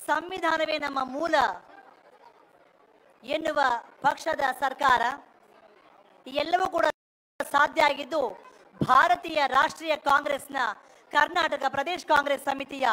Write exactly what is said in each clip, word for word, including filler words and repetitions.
ಸಂವಿಧಾನವೇ ನಮ್ಮ ಮೂಲ ಎನ್ನುವ ಪಕ್ಷದ ಸರ್ಕಾರ ಎಲ್ಲವೂ ಕೂಡ ಸಾಧ್ಯ ಆಗಿದ್ದು ಭಾರತೀಯ ರಾಷ್ಟ್ರೀಯ ಕಾಂಗ್ರೆಸ್ನ ಕರ್ನಾಟಕ ಪ್ರದೇಶ ಕಾಂಗ್ರೆಸ್ ಸಮಿತಿಯ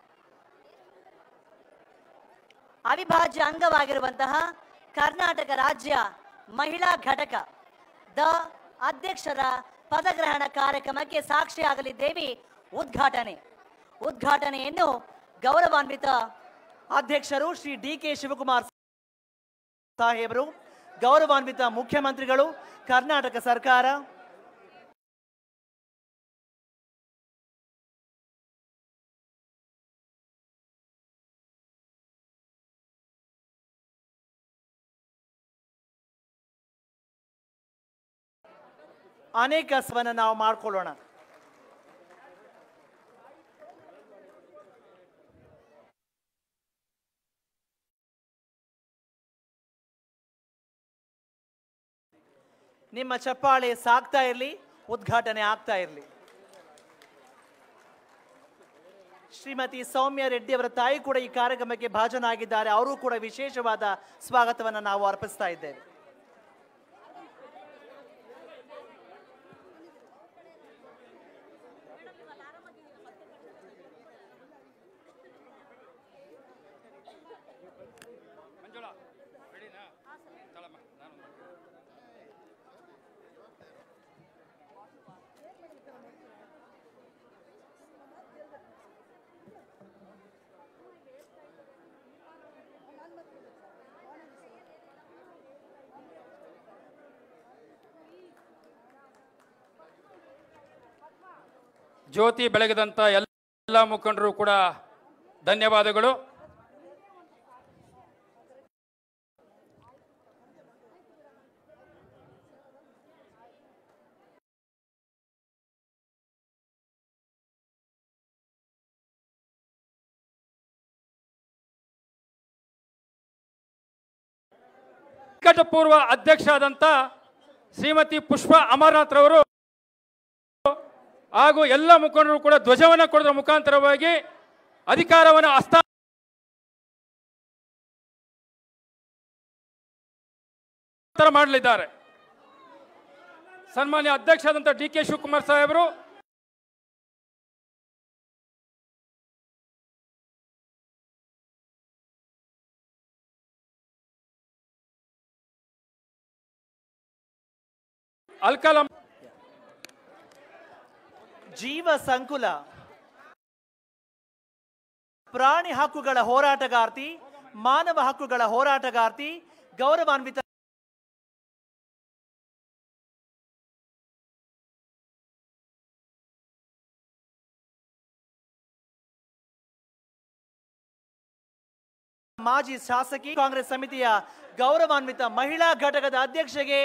ಅವಿಭಾಜ್ಯ ಅಂಗವಾಗಿರುವಂತಹ ಕರ್ನಾಟಕ ರಾಜ್ಯ ಮಹಿಳಾ ಘಟಕದ ಅಧ್ಯಕ್ಷರ ಪದಗ್ರಹಣ ಕಾರ್ಯಕ್ರಮಕ್ಕೆ ಸಾಕ್ಷಿಯಾಗಲಿದ್ದೇವೆ. ಉದ್ಘಾಟನೆ ಉದ್ಘಾಟನೆಯನ್ನು ಗೌರವಾನ್ವಿತ ಅಧ್ಯಕ್ಷರು ಶ್ರೀ ಡಿ ಕೆ ಶಿವಕುಮಾರ್ ಸಾಹೇಬರು, ಗೌರವಾನ್ವಿತ ಮುಖ್ಯಮಂತ್ರಿಗಳು, ಕರ್ನಾಟಕ ಸರ್ಕಾರ, ಅನೇಕ ಸ್ವನ ನಾವು ಮಾಡಿಕೊಳ್ಳೋಣ. ನಿಮ್ಮ ಚಪ್ಪಾಳೆ ಸಾಗ್ತಾ ಇರಲಿ, ಉದ್ಘಾಟನೆ ಆಗ್ತಾ ಇರಲಿ. ಶ್ರೀಮತಿ ಸೌಮ್ಯ ರೆಡ್ಡಿ ಅವರ ತಾಯಿ ಕೂಡ ಈ ಕಾರ್ಯಕ್ರಮಕ್ಕೆ ಭಾಜನಾಗಿದ್ದಾರೆ. ಅವರು ಕೂಡ ವಿಶೇಷವಾದ ಸ್ವಾಗತವನ್ನು ನಾವು ಅರ್ಪಿಸ್ತಾ ಇದ್ದೇವೆ. ಜ್ಯೋತಿ ಬೆಳಗಿದಂಥ ಎಲ್ಲ ಮುಖಂಡರು ಕೂಡ ಧನ್ಯವಾದಗಳು. ನಿಕಟಪೂರ್ವ ಅಧ್ಯಕ್ಷ ಆದಂಥ ಶ್ರೀಮತಿ ಪುಷ್ಪ ಅಮರನಾಥ್ ರವರು ಹಾಗೂ ಎಲ್ಲ ಮುಖಂಡರು ಕೂಡ ಧ್ವಜವನ್ನು ಕೊಡುವ ಮುಖಾಂತರವಾಗಿ ಅಧಿಕಾರವನ್ನು ಹಸ್ತಾಂತರ ಮಾಡಲಿದ್ದಾರೆ. ಸನ್ಮಾನ್ಯ ಅಧ್ಯಕ್ಷರಾದಂಥ ಡಿ ಕೆ ಶಿವಕುಮಾರ್ ಸಾಹೇಬರು ಅಲ್ಕಲಂ ಜೀವ ಸಂಕುಲ ಪ್ರಾಣಿ ಹಕ್ಕುಗಳ ಹೋರಾಟಗಾರ್ತಿ, ಮಾನವ ಹಕ್ಕುಗಳ ಹೋರಾಟಗಾರ್ತಿ, ಗೌರವಾನ್ವಿತ ಮಾಜಿ ಶಾಸಕಿ, ಕಾಂಗ್ರೆಸ್ ಸಮಿತಿಯ ಗೌರವಾನ್ವಿತ ಮಹಿಳಾ ಘಟಕದ ಅಧ್ಯಕ್ಷೆಗೆ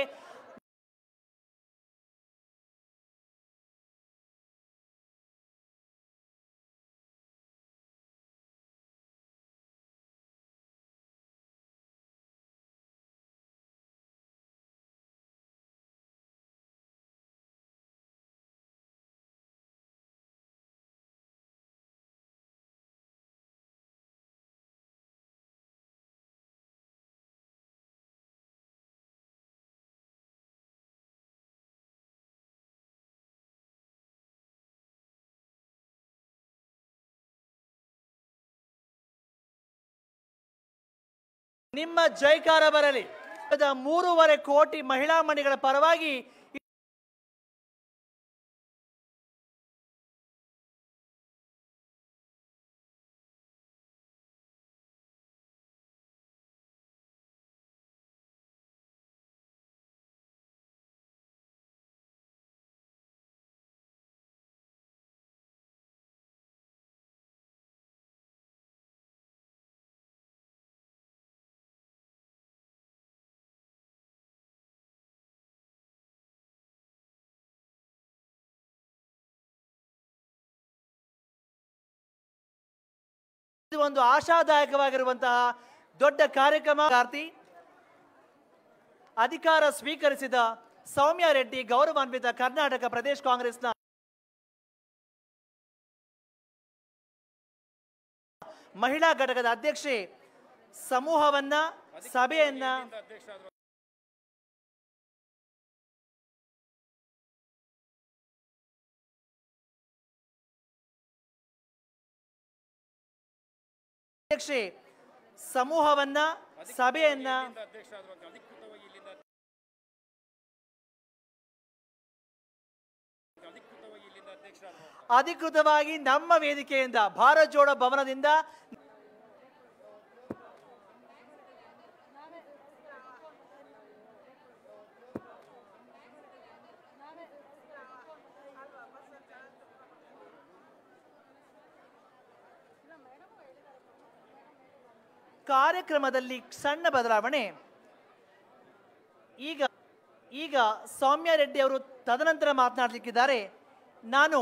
ನಿಮ್ಮ ಜೈಕಾರ ಬರಲಿ. ಮೂರುವರೆ ಕೋಟಿ ಮಹಿಳಾ ಮಣಿಗಳ ಪರವಾಗಿ ಇದು ಒಂದು ಆಶಾದಾಯಕವಾಗಿರುವಂತಹ ದೊಡ್ಡ ಕಾರ್ಯಕ್ರಮ. ಅಧಿಕಾರ ಸ್ವೀಕರಿಸಿದ ಸೌಮ್ಯ ರೆಡ್ಡಿ ಗೌರವಾನ್ವಿತ ಕರ್ನಾಟಕ ಪ್ರದೇಶ ಕಾಂಗ್ರೆಸ್ನ ಮಹಿಳಾ ಘಟಕದ ಅಧ್ಯಕ್ಷೆ ಸಮೂಹವನ್ನ ಸಭೆಯನ್ನ ಅಧ್ಯಕ್ಷೆ ಸಮೂಹವನ್ನ ಸಭೆಯನ್ನ ಅಧಿಕೃತವಾಗಿ ನಮ್ಮ ವೇದಿಕೆಯಿಂದ ಭಾರತ್ ಜೋಡೋ ಭವನದಿಂದ ಕಾರ್ಯಕ್ರಮದಲ್ಲಿ ಸಣ್ಣ ಬದಲಾವಣೆ. ಈಗ ಈಗ ಸೌಮ್ಯ ರೆಡ್ಡಿ ಅವರು ತದನಂತರ ಮಾತನಾಡಲಿಕ್ಕಿದ್ದಾರೆ. ನಾನು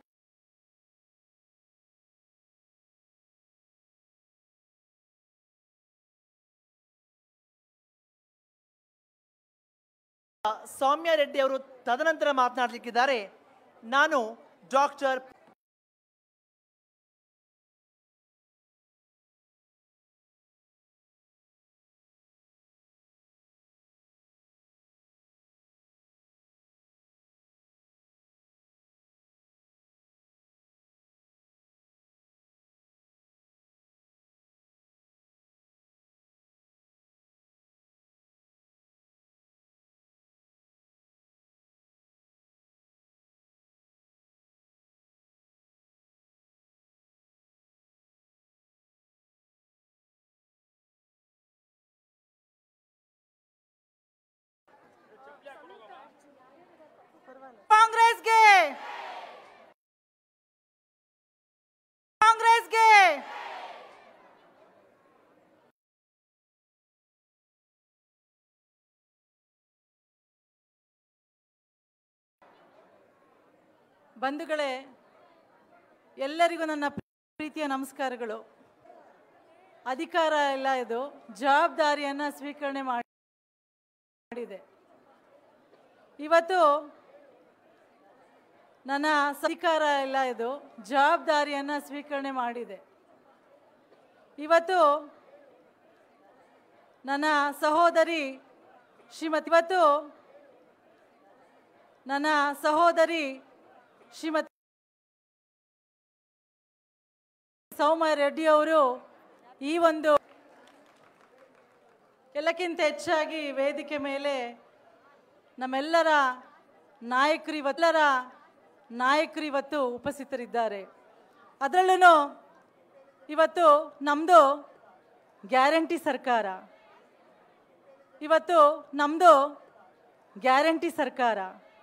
ಸೌಮ್ಯ ರೆಡ್ಡಿ ಅವರು ತದನಂತರ ಮಾತನಾಡಲಿಕ್ಕಿದ್ದಾರೆ. ನಾನು ಡಾಕ್ಟರ್ ಕಾಂಗ್ರೆಸ್ಗೆ ಕಾಂಗ್ರೆಸ್ಗೆ ಬಂಧುಗಳೇ, ಎಲ್ಲರಿಗೂ ನನ್ನ ಪ್ರೀತಿಯ ನಮಸ್ಕಾರಗಳು. ಅಧಿಕಾರ ಎಲ್ಲ ಇದು ಜವಾಬ್ದಾರಿಯನ್ನು ಸ್ವೀಕರಣೆ ಮಾಡಿದೆ. ಇವತ್ತು ನನ್ನ ಅಧಿಕಾರ ಎಲ್ಲ ಇದು ಜವಾಬ್ದಾರಿಯನ್ನು ಸ್ವೀಕರಣೆ ಮಾಡಿದೆ. ಇವತ್ತು ನನ್ನ ಸಹೋದರಿ ಶ್ರೀಮತಿ ಇವತ್ತು ನನ್ನ ಸಹೋದರಿ ಶ್ರೀಮತಿ ಸೌಮ್ಯ ರೆಡ್ಡಿ ಅವರು ಈ ಒಂದು ಎಲ್ಲಕ್ಕಿಂತ ಹೆಚ್ಚಾಗಿ ವೇದಿಕೆ ಮೇಲೆ ನಮ್ಮೆಲ್ಲರ ನಾಯಕರು ಇವತ್ತೆಲ್ಲರ ನಾಯಕರು ಇವತ್ತು ಉಪಸ್ಥಿತರಿದ್ದಾರೆ. ಅದರಲ್ಲೂ ಇವತ್ತು ನಮ್ಮದು ಗ್ಯಾರಂಟಿ ಸರ್ಕಾರ ಇವತ್ತು ನಮ್ಮದು ಗ್ಯಾರಂಟಿ ಸರ್ಕಾರ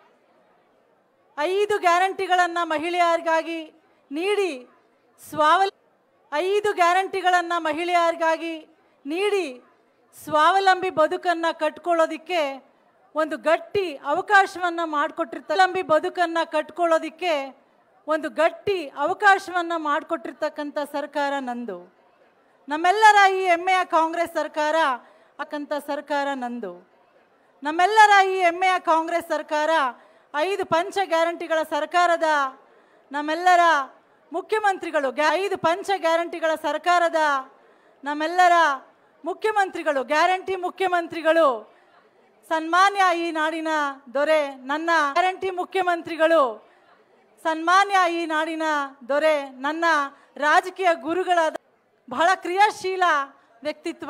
ಐದು ಗ್ಯಾರಂಟಿಗಳನ್ನು ಮಹಿಳೆಯರಿಗಾಗಿ ನೀಡಿ ಸ್ವಾವಲ ಐದು ಗ್ಯಾರಂಟಿಗಳನ್ನು ಮಹಿಳೆಯರಿಗಾಗಿ ನೀಡಿ ಸ್ವಾವಲಂಬಿ ಬದುಕನ್ನು ಕಟ್ಕೊಳ್ಳೋದಿಕ್ಕೆ ಒಂದು ಗಟ್ಟಿ ಅವಕಾಶವನ್ನು ಮಾಡಿಕೊಟ್ಟಿರ್ತ ಬದುಕನ್ನು ಕಟ್ಕೊಳ್ಳೋದಿಕ್ಕೆ ಒಂದು ಗಟ್ಟಿ ಅವಕಾಶವನ್ನು ಮಾಡಿಕೊಟ್ಟಿರ್ತಕ್ಕಂಥ ಸರ್ಕಾರ ನಂದು. ನಮ್ಮೆಲ್ಲರ ಈ ಹೆಮ್ಮೆಯ ಕಾಂಗ್ರೆಸ್ ಸರ್ಕಾರ ಅಕ್ಕಂಥ ಸರ್ಕಾರ ನಂದು. ನಮ್ಮೆಲ್ಲರ ಈ ಹೆಮ್ಮೆಯ ಕಾಂಗ್ರೆಸ್ ಸರ್ಕಾರ ಐದು ಪಂಚ ಗ್ಯಾರಂಟಿಗಳ ಸರ್ಕಾರದ ನಮ್ಮೆಲ್ಲರ ಮುಖ್ಯಮಂತ್ರಿಗಳು ಐದು ಪಂಚ ಗ್ಯಾರಂಟಿಗಳ ಸರ್ಕಾರದ ನಮ್ಮೆಲ್ಲರ ಮುಖ್ಯಮಂತ್ರಿಗಳು ಗ್ಯಾರಂಟಿ ಮುಖ್ಯಮಂತ್ರಿಗಳು ಸನ್ಮಾನ್ಯ ಈ ನಾಡಿನ ದೊರೆ ನನ್ನ ಗ್ಯಾರಂಟಿ ಮುಖ್ಯಮಂತ್ರಿಗಳು ಸನ್ಮಾನ್ಯ ಈ ನಾಡಿನ ದೊರೆ ನನ್ನ ರಾಜಕೀಯ ಗುರುಗಳಾದ ಬಹಳ ಕ್ರಿಯಾಶೀಲ ವ್ಯಕ್ತಿತ್ವ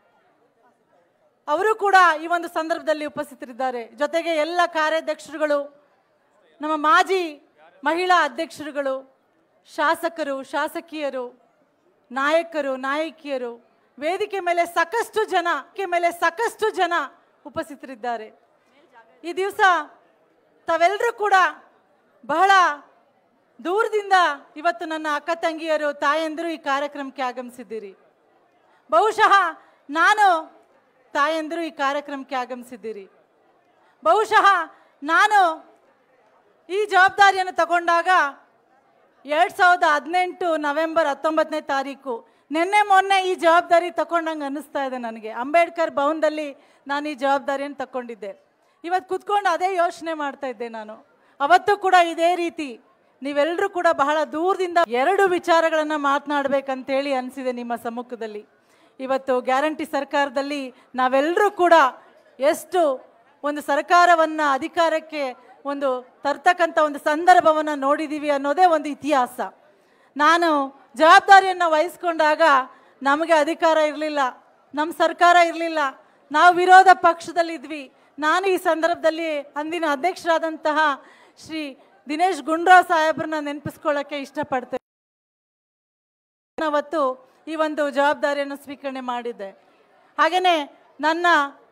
ಅವರು ಕೂಡ ಈ ಒಂದು ಸಂದರ್ಭದಲ್ಲಿ ಉಪಸ್ಥಿತರಿದ್ದಾರೆ. ಜೊತೆಗೆ ಎಲ್ಲ ಕಾರ್ಯಾಧ್ಯಕ್ಷರುಗಳು, ನಮ್ಮ ಮಾಜಿ ಮಹಿಳಾ ಅಧ್ಯಕ್ಷರುಗಳು, ಶಾಸಕರು, ಶಾಸಕಿಯರು, ನಾಯಕರು, ನಾಯಕಿಯರು, ವೇದಿಕೆ ಮೇಲೆ ಸಾಕಷ್ಟು ಜನ ಮೇಲೆ ಸಾಕಷ್ಟು ಜನ ಉಪಸ್ಥಿತರಿದ್ದಾರೆ. ಈ ದಿವಸ ತಾವೆಲ್ಲರೂ ಕೂಡ ಬಹಳ ದೂರದಿಂದ ಇವತ್ತು ನನ್ನ ಅಕ್ಕ ತಂಗಿಯರು, ತಾಯಂದಿರು ಈ ಕಾರ್ಯಕ್ರಮಕ್ಕೆ ಆಗಮಿಸಿದ್ದೀರಿ. ಬಹುಶಃ ನಾನು ತಾಯಂದಿರು ಈ ಕಾರ್ಯಕ್ರಮಕ್ಕೆ ಆಗಮಿಸಿದ್ದೀರಿ. ಬಹುಶಃ ನಾನು ಈ ಜವಾಬ್ದಾರಿಯನ್ನು ತಗೊಂಡಾಗ ಎರಡು ಸಾವಿರದ ಹದಿನೆಂಟು ನವೆಂಬರ್ ಹತ್ತೊಂಬತ್ತನೇ ತಾರೀಕು ನಿನ್ನೆ ಮೊನ್ನೆ ಈ ಜವಾಬ್ದಾರಿ ತಗೊಂಡಂಗೆ ಅನ್ನಿಸ್ತಾ ಇದೆ ನನಗೆ. ಅಂಬೇಡ್ಕರ್ ಭವನದಲ್ಲಿ ನಾನು ಈ ಜವಾಬ್ದಾರಿಯನ್ನು ತಗೊಂಡಿದ್ದೆ. ಇವತ್ತು ಕುತ್ಕೊಂಡು ಅದೇ ಯೋಚನೆ ಮಾಡ್ತಾ ಇದ್ದೆ. ನಾನು ಅವತ್ತು ಕೂಡ ಇದೇ ರೀತಿ ನೀವೆಲ್ಲರೂ ಕೂಡ ಬಹಳ ದೂರದಿಂದ ಎರಡು ವಿಚಾರಗಳನ್ನು ಮಾತನಾಡಬೇಕಂತೇಳಿ ಅನಿಸಿದೆ ನಿಮ್ಮ ಸಮ್ಮುಖದಲ್ಲಿ. ಇವತ್ತು ಗ್ಯಾರಂಟಿ ಸರ್ಕಾರದಲ್ಲಿ ನಾವೆಲ್ಲರೂ ಕೂಡ ಎಷ್ಟು ಒಂದು ಸರ್ಕಾರವನ್ನು ಅಧಿಕಾರಕ್ಕೆ ಒಂದು ತರ್ತಕ್ಕಂಥ ಒಂದು ಸಂದರ್ಭವನ್ನು ನೋಡಿದ್ದೀವಿ ಅನ್ನೋದೇ ಒಂದು ಇತಿಹಾಸ. ನಾನು ಜವಾಬ್ದಾರಿಯನ್ನು ವಹಿಸ್ಕೊಂಡಾಗ ನಮಗೆ ಅಧಿಕಾರ ಇರಲಿಲ್ಲ, ನಮ್ಮ ಸರ್ಕಾರ ಇರಲಿಲ್ಲ, ನಾವು ವಿರೋಧ ಪಕ್ಷದಲ್ಲಿದ್ವಿ. ನಾನು ಈ ಸಂದರ್ಭದಲ್ಲಿ ಅಂದಿನ ಅಧ್ಯಕ್ಷರಾದಂತಹ ಶ್ರೀ ದಿನೇಶ್ ಗುಂಡೂರಾವ್ ಸಾಹೇಬ್ರನ್ನ ನೆನಪಿಸ್ಕೊಳ್ಳೋಕ್ಕೆ ಇಷ್ಟಪಡ್ತೇನೆ. ಅವತ್ತು ಈ ಒಂದು ಜವಾಬ್ದಾರಿಯನ್ನು ಸ್ವೀಕರಣೆ ಮಾಡಿದ್ದೆ. ಹಾಗೆಯೇ ನನ್ನ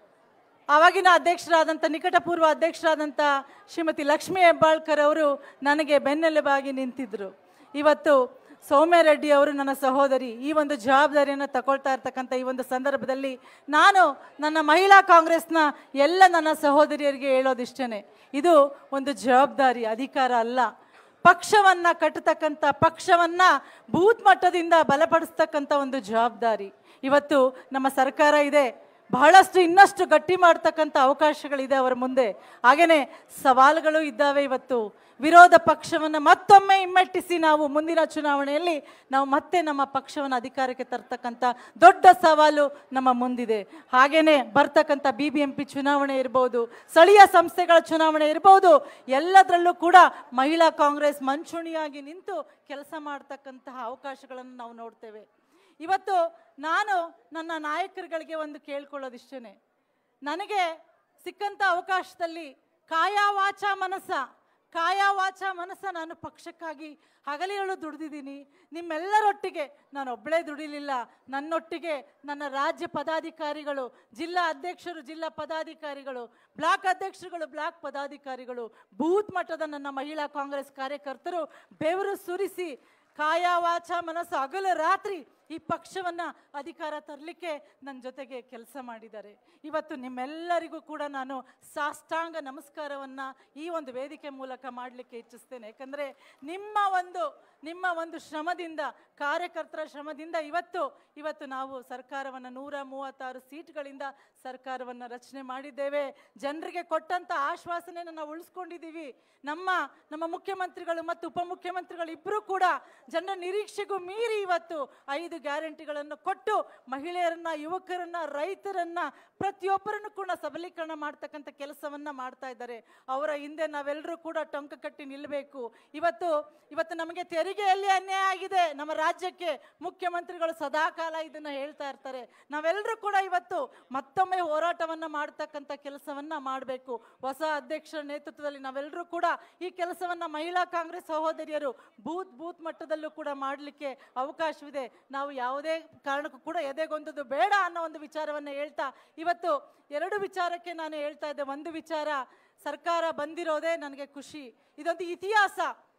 ಆವಾಗಿನ ಅಧ್ಯಕ್ಷರಾದಂಥ ನಿಕಟಪೂರ್ವ ಅಧ್ಯಕ್ಷರಾದಂಥ ಶ್ರೀಮತಿ ಲಕ್ಷ್ಮೀ ಹೆಬ್ಬಾಳ್ಕರ್ ಅವರು ನನಗೆ ಬೆನ್ನೆಲುಬಾಗಿ ನಿಂತಿದ್ದರು. ಇವತ್ತು ಸೌಮ್ಯ ರೆಡ್ಡಿ ಅವರು ನನ್ನ ಸಹೋದರಿ ಈ ಒಂದು ಜವಾಬ್ದಾರಿಯನ್ನು ತಗೊಳ್ತಾ ಇರ್ತಕ್ಕಂಥ ಈ ಒಂದು ಸಂದರ್ಭದಲ್ಲಿ ನಾನು ನನ್ನ ಮಹಿಳಾ ಕಾಂಗ್ರೆಸ್ನ ಎಲ್ಲ ನನ್ನ ಸಹೋದರಿಯರಿಗೆ ಹೇಳೋದಿಷ್ಟೇ, ಇದು ಒಂದು ಜವಾಬ್ದಾರಿ, ಅಧಿಕಾರ ಅಲ್ಲ. ಪಕ್ಷವನ್ನು ಕಟ್ಟತಕ್ಕಂಥ, ಪಕ್ಷವನ್ನು ಬೂತ್ ಮಟ್ಟದಿಂದ ಬಲಪಡಿಸ್ತಕ್ಕಂಥ ಒಂದು ಜವಾಬ್ದಾರಿ. ಇವತ್ತು ನಮ್ಮ ಸರ್ಕಾರ ಇದೆ, ಬಹಳಷ್ಟು ಇನ್ನಷ್ಟು ಗಟ್ಟಿ ಮಾಡ್ತಕ್ಕಂಥ ಅವಕಾಶಗಳಿದೆ ಅವರ ಮುಂದೆ. ಹಾಗೆಯೇ ಸವಾಲುಗಳು ಇದ್ದಾವೆ. ಇವತ್ತು ವಿರೋಧ ಪಕ್ಷವನ್ನು ಮತ್ತೊಮ್ಮೆ ಹಿಮ್ಮೆಟ್ಟಿಸಿ ನಾವು ಮುಂದಿನ ಚುನಾವಣೆಯಲ್ಲಿ ನಾವು ಮತ್ತೆ ನಮ್ಮ ಪಕ್ಷವನ್ನು ಅಧಿಕಾರಕ್ಕೆ ತರ್ತಕ್ಕಂಥ ದೊಡ್ಡ ಸವಾಲು ನಮ್ಮ ಮುಂದಿದೆ. ಹಾಗೆಯೇ ಬರ್ತಕ್ಕಂಥ ಬಿ ಬಿ ಎಂ ಪಿ ಚುನಾವಣೆ ಇರ್ಬೋದು, ಸ್ಥಳೀಯ ಸಂಸ್ಥೆಗಳ ಚುನಾವಣೆ ಇರ್ಬೋದು, ಎಲ್ಲದರಲ್ಲೂ ಕೂಡ ಮಹಿಳಾ ಕಾಂಗ್ರೆಸ್ ಮಂಚೂಣಿಯಾಗಿ ನಿಂತು ಕೆಲಸ ಮಾಡ್ತಕ್ಕಂತಹ ಅವಕಾಶಗಳನ್ನು ನಾವು ನೋಡ್ತೇವೆ. ಇವತ್ತು ನಾನು ನನ್ನ ನಾಯಕರುಗಳಿಗೆ ಒಂದು ಕೇಳ್ಕೊಳ್ಳೋದಿಷ್ಟೇ, ನನಗೆ ಸಿಕ್ಕಂಥ ಅವಕಾಶದಲ್ಲಿ ಕಾಯ ವಾಚ ಮನಸ್ಸ ಕಾಯ ವಾಚ ಮನಸ್ಸ ನಾನು ಪಕ್ಷಕ್ಕಾಗಿ ಹಗಲಿರುಳು ದುಡಿದಿದ್ದೀನಿ. ನಿಮ್ಮೆಲ್ಲರೊಟ್ಟಿಗೆ ನಾನು ಒಬ್ಬಳೇ ದುಡಿಲಿಲ್ಲ, ನನ್ನೊಟ್ಟಿಗೆ ನನ್ನ ರಾಜ್ಯ ಪದಾಧಿಕಾರಿಗಳು, ಜಿಲ್ಲಾ ಅಧ್ಯಕ್ಷರು, ಜಿಲ್ಲಾ ಪದಾಧಿಕಾರಿಗಳು, ಬ್ಲಾಕ್ ಅಧ್ಯಕ್ಷರುಗಳು, ಬ್ಲಾಕ್ ಪದಾಧಿಕಾರಿಗಳು, ಬೂತ್ ಮಟ್ಟದ ನನ್ನ ಮಹಿಳಾ ಕಾಂಗ್ರೆಸ್ ಕಾರ್ಯಕರ್ತರು ಬೆವರು ಸುರಿಸಿ ಕಾಯ ವಾಚ ಮನಸ್ಸು ಹಗಲು ರಾತ್ರಿ ಈ ಪಕ್ಷವನ್ನು ಅಧಿಕಾರ ತರಲಿಕ್ಕೆ ನನ್ನ ಜೊತೆಗೆ ಕೆಲಸ ಮಾಡಿದ್ದಾರೆ. ಇವತ್ತು ನಿಮ್ಮೆಲ್ಲರಿಗೂ ಕೂಡ ನಾನು ಸಾಷ್ಟಾಂಗ ನಮಸ್ಕಾರವನ್ನು ಈ ಒಂದು ವೇದಿಕೆ ಮೂಲಕ ಮಾಡಲಿಕ್ಕೆ ಇಚ್ಛಿಸ್ತೇನೆ. ಯಾಕಂದರೆ ನಿಮ್ಮ ಒಂದು ನಿಮ್ಮ ಒಂದು ಶ್ರಮದಿಂದ, ಕಾರ್ಯಕರ್ತರ ಶ್ರಮದಿಂದ ಇವತ್ತು ಇವತ್ತು ನಾವು ಸರ್ಕಾರವನ್ನು ನೂರ ಮೂವತ್ತಾರು ಸೀಟ್ಗಳಿಂದ ಸರ್ಕಾರವನ್ನು ರಚನೆ ಮಾಡಿದ್ದೇವೆ. ಜನರಿಗೆ ಕೊಟ್ಟಂಥ ಆಶ್ವಾಸನೆಯನ್ನು ನಾವು ಉಳಿಸ್ಕೊಂಡಿದ್ದೀವಿ. ನಮ್ಮ ನಮ್ಮ ಮುಖ್ಯಮಂತ್ರಿಗಳು ಮತ್ತು ಉಪಮುಖ್ಯಮಂತ್ರಿಗಳು ಇಬ್ಬರೂ ಕೂಡ ಜನರ ನಿರೀಕ್ಷೆಗೂ ಮೀರಿ ಇವತ್ತು ಐದು ಗ್ಯಾರಂಟಿಗಳನ್ನು ಕೊಟ್ಟು ಮಹಿಳೆಯರನ್ನ, ಯುವಕರನ್ನ, ರೈತರನ್ನ, ಪ್ರತಿಯೊಬ್ಬರನ್ನು ಕೂಡ ಸಬಲೀಕರಣ ಮಾಡ್ತಕ್ಕಂಥ ಕೆಲಸವನ್ನ ಮಾಡ್ತಾ ಇದ್ದಾರೆ. ಅವರ ಹಿಂದೆ ನಾವೆಲ್ಲರೂ ಕೂಡ ಟೊಂಕ ಕಟ್ಟಿ ನಿಲ್ಲಬೇಕು. ಇವತ್ತು ಇವತ್ತು ನಮಗೆ ತೆರಿಗೆಯಲ್ಲಿ ಅನ್ಯಾಯ ಆಗಿದೆ ನಮ್ಮ ರಾಜ್ಯಕ್ಕೆ. ಮುಖ್ಯಮಂತ್ರಿಗಳು ಸದಾಕಾಲ ಇದನ್ನ ಹೇಳ್ತಾ ಇರ್ತಾರೆ. ನಾವೆಲ್ಲರೂ ಕೂಡ ಇವತ್ತು ಮತ್ತೊಮ್ಮೆ ಹೋರಾಟವನ್ನ ಮಾಡ್ತಕ್ಕಂಥ ಕೆಲಸವನ್ನ ಮಾಡಬೇಕು. ಹೊಸ ಅಧ್ಯಕ್ಷರ ನೇತೃತ್ವದಲ್ಲಿ ನಾವೆಲ್ಲರೂ ಕೂಡ ಈ ಕೆಲಸವನ್ನ ಮಹಿಳಾ ಕಾಂಗ್ರೆಸ್ ಸಹೋದರಿಯರು ಬೂತ್ ಬೂತ್ ಮಟ್ಟದಲ್ಲೂ ಕೂಡ ಮಾಡಲಿಕ್ಕೆ ಅವಕಾಶವಿದೆ. ನಾವು ಯಾವುದೇ ಕಾರಣಕ್ಕೂ ಕೂಡ ಎದೆಗೊಂದದ್ದು ಬೇಡ ಅನ್ನೋ ಒಂದು ವಿಚಾರವನ್ನು ಹೇಳ್ತಾ ಇವತ್ತು ಎರಡು ವಿಚಾರಕ್ಕೆ ನಾನು ಹೇಳ್ತಾ ಇದ್ದೆ. ಒಂದು ವಿಚಾರ, ಸರ್ಕಾರ ಬಂದಿರೋದೇ ನನಗೆ ಖುಷಿ. ಇದೊಂದು ಇತಿಹಾಸ.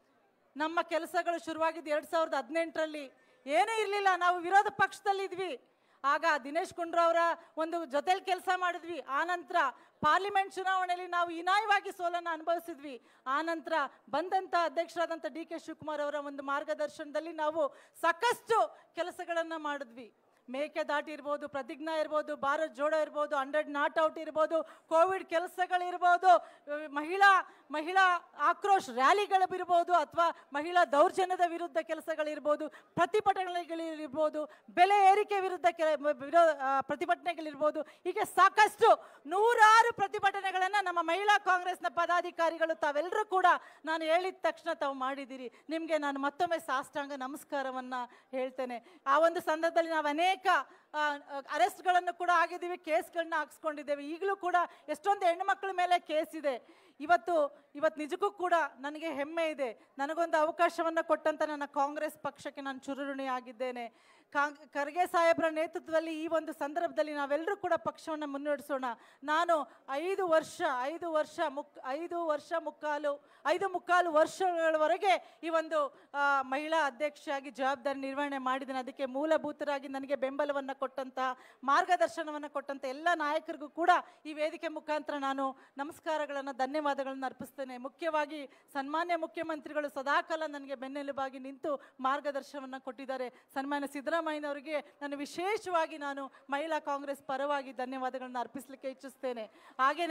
ನಮ್ಮ ಕೆಲಸಗಳು ಶುರುವಾಗಿದ್ದು ಎರಡ್ ಸಾವಿರದ ಹದಿನೆಂಟರಲ್ಲಿ ಏನೂ ಇರಲಿಲ್ಲ, ನಾವು ವಿರೋಧ ಪಕ್ಷದಲ್ಲಿದ್ವಿ. ಆಗ ದಿನೇಶ್ ಗುಂಡೂರಾವ್ ಅವರ ಒಂದು ಜೊತೆಲಿ ಕೆಲಸ ಮಾಡಿದ್ವಿ. ಆನಂತರ ಪಾರ್ಲಿಮೆಂಟ್ ಚುನಾವಣೆಯಲ್ಲಿ ನಾವು ಹೀನಾಯವಾಗಿ ಸೋಲನ್ನು ಅನುಭವಿಸಿದ್ವಿ. ಆನಂತರ ಬಂದಂಥ ಅಧ್ಯಕ್ಷರಾದಂಥ ಡಿ ಕೆ ಶಿವಕುಮಾರ್ ಅವರ ಒಂದು ಮಾರ್ಗದರ್ಶನದಲ್ಲಿ ನಾವು ಸಾಕಷ್ಟು ಕೆಲಸಗಳನ್ನು ಮಾಡಿದ್ವಿ. ಮೇಕೆದಾಟು ಇರ್ಬೋದು, ಪ್ರತಿಜ್ಞಾ ಇರ್ಬೋದು, ಭಾರತ್ ಜೋಡೋ ಇರ್ಬೋದು, ಹಂಡ್ರೆಡ್ ನಾಟ್ ಔಟ್ ಇರ್ಬೋದು, ಕೋವಿಡ್ ಕೆಲಸಗಳಿರ್ಬೋದು, ಮಹಿಳಾ ಮಹಿಳಾ ಆಕ್ರೋಶ ರ್ಯಾಲಿಗಳಿರ್ಬೋದು, ಅಥವಾ ಮಹಿಳಾ ದೌರ್ಜನ್ಯದ ವಿರುದ್ಧ ಕೆಲಸಗಳಿರ್ಬೋದು, ಪ್ರತಿಭಟನೆಗಳಿರ್ಬೋದು, ಬೆಲೆ ಏರಿಕೆ ವಿರುದ್ಧ ಕೆಲ ವಿರೋ ಪ್ರತಿಭಟನೆಗಳಿರ್ಬೋದು, ಹೀಗೆ ಸಾಕಷ್ಟು ನೂರಾರು ಪ್ರತಿಭಟನೆಗಳನ್ನು ನಮ್ಮ ಮಹಿಳಾ ಕಾಂಗ್ರೆಸ್ನ ಪದಾಧಿಕಾರಿಗಳು ತಾವೆಲ್ಲರೂ ಕೂಡ ನಾನು ಹೇಳಿದ ತಕ್ಷಣ ತಾವು ಮಾಡಿದ್ದೀರಿ. ನಿಮಗೆ ನಾನು ಮತ್ತೊಮ್ಮೆ ಸಾಷ್ಟಾಂಗ ನಮಸ್ಕಾರವನ್ನು ಹೇಳ್ತೇನೆ. ಆ ಒಂದು ಸಂದರ್ಭದಲ್ಲಿ ನಾವು ಅನೇಕ ಅರೆಸ್ಟ್ಗಳನ್ನು ಕೂಡ ಆಗಿದ್ದೀವಿ, ಕೇಸ್ಗಳನ್ನ ಹಾಕ್ಸ್ಕೊಂಡಿದ್ದೇವೆ. ಈಗಲೂ ಕೂಡ ಎಷ್ಟೊಂದು ಹೆಣ್ಣು ಮಕ್ಕಳ ಮೇಲೆ ಕೇಸ್ ಇದೆ. ಇವತ್ತು ಇವತ್ತು ನಿಜಕ್ಕೂ ಕೂಡ ನನಗೆ ಹೆಮ್ಮೆ ಇದೆ. ನನಗೊಂದು ಅವಕಾಶವನ್ನು ಕೊಟ್ಟಂತ ನನ್ನ ಕಾಂಗ್ರೆಸ್ ಪಕ್ಷಕ್ಕೆ ನಾನು ಚಿರಋಣಿ ಆಗಿದ್ದೇನೆ. ಕಾಂಗ್ ಖರ್ಗೆ ಸಾಹೇಬ್ರ ನೇತೃತ್ವದಲ್ಲಿ ಈ ಒಂದು ಸಂದರ್ಭದಲ್ಲಿ ನಾವೆಲ್ಲರೂ ಕೂಡ ಪಕ್ಷವನ್ನು ಮುನ್ನಡೆಸೋಣ. ನಾನು ಐದು ವರ್ಷ ಐದು ವರ್ಷ ಮುಕ್ ಐದು ವರ್ಷ ಮುಕ್ಕಾಲು ಐದು ಮುಕ್ಕಾಲು ವರ್ಷಗಳವರೆಗೆ ಈ ಒಂದು ಮಹಿಳಾ ಅಧ್ಯಕ್ಷೆಯಾಗಿ ಜವಾಬ್ದಾರಿ ನಿರ್ವಹಣೆ ಮಾಡಿದ್ದೇನೆ. ಅದಕ್ಕೆ ಮೂಲಭೂತರಾಗಿ ನನಗೆ ಬೆಂಬಲವನ್ನು ಕೊಟ್ಟಂಥ, ಮಾರ್ಗದರ್ಶನವನ್ನು ಕೊಟ್ಟಂಥ ಎಲ್ಲ ನಾಯಕರಿಗೂ ಕೂಡ ಈ ವೇದಿಕೆ ಮುಖಾಂತರ ನಾನು ನಮಸ್ಕಾರಗಳನ್ನು, ಧನ್ಯವಾದಗಳನ್ನು ಅರ್ಪಿಸ್ತೇನೆ. ಮುಖ್ಯವಾಗಿ ಸನ್ಮಾನ್ಯ ಮುಖ್ಯಮಂತ್ರಿಗಳು ಸದಾಕಾಲ ನನಗೆ ಬೆನ್ನೆಲುಬಾಗಿ ನಿಂತು ಮಾರ್ಗದರ್ಶನವನ್ನು ಕೊಟ್ಟಿದ್ದಾರೆ. ಸನ್ಮಾನ್ಯ ಸಿದ್ದರಾಮಯ್ಯನವರಿಗೆ ನಾನು ವಿಶೇಷವಾಗಿ ನಾನು ಮಹಿಳಾ ಕಾಂಗ್ರೆಸ್ ಪರವಾಗಿ ಧನ್ಯವಾದಗಳನ್ನು ಅರ್ಪಿಸಲಿಕ್ಕೆ ಇಚ್ಛಿಸ್ತೇನೆ. ಹಾಗೆಯೇ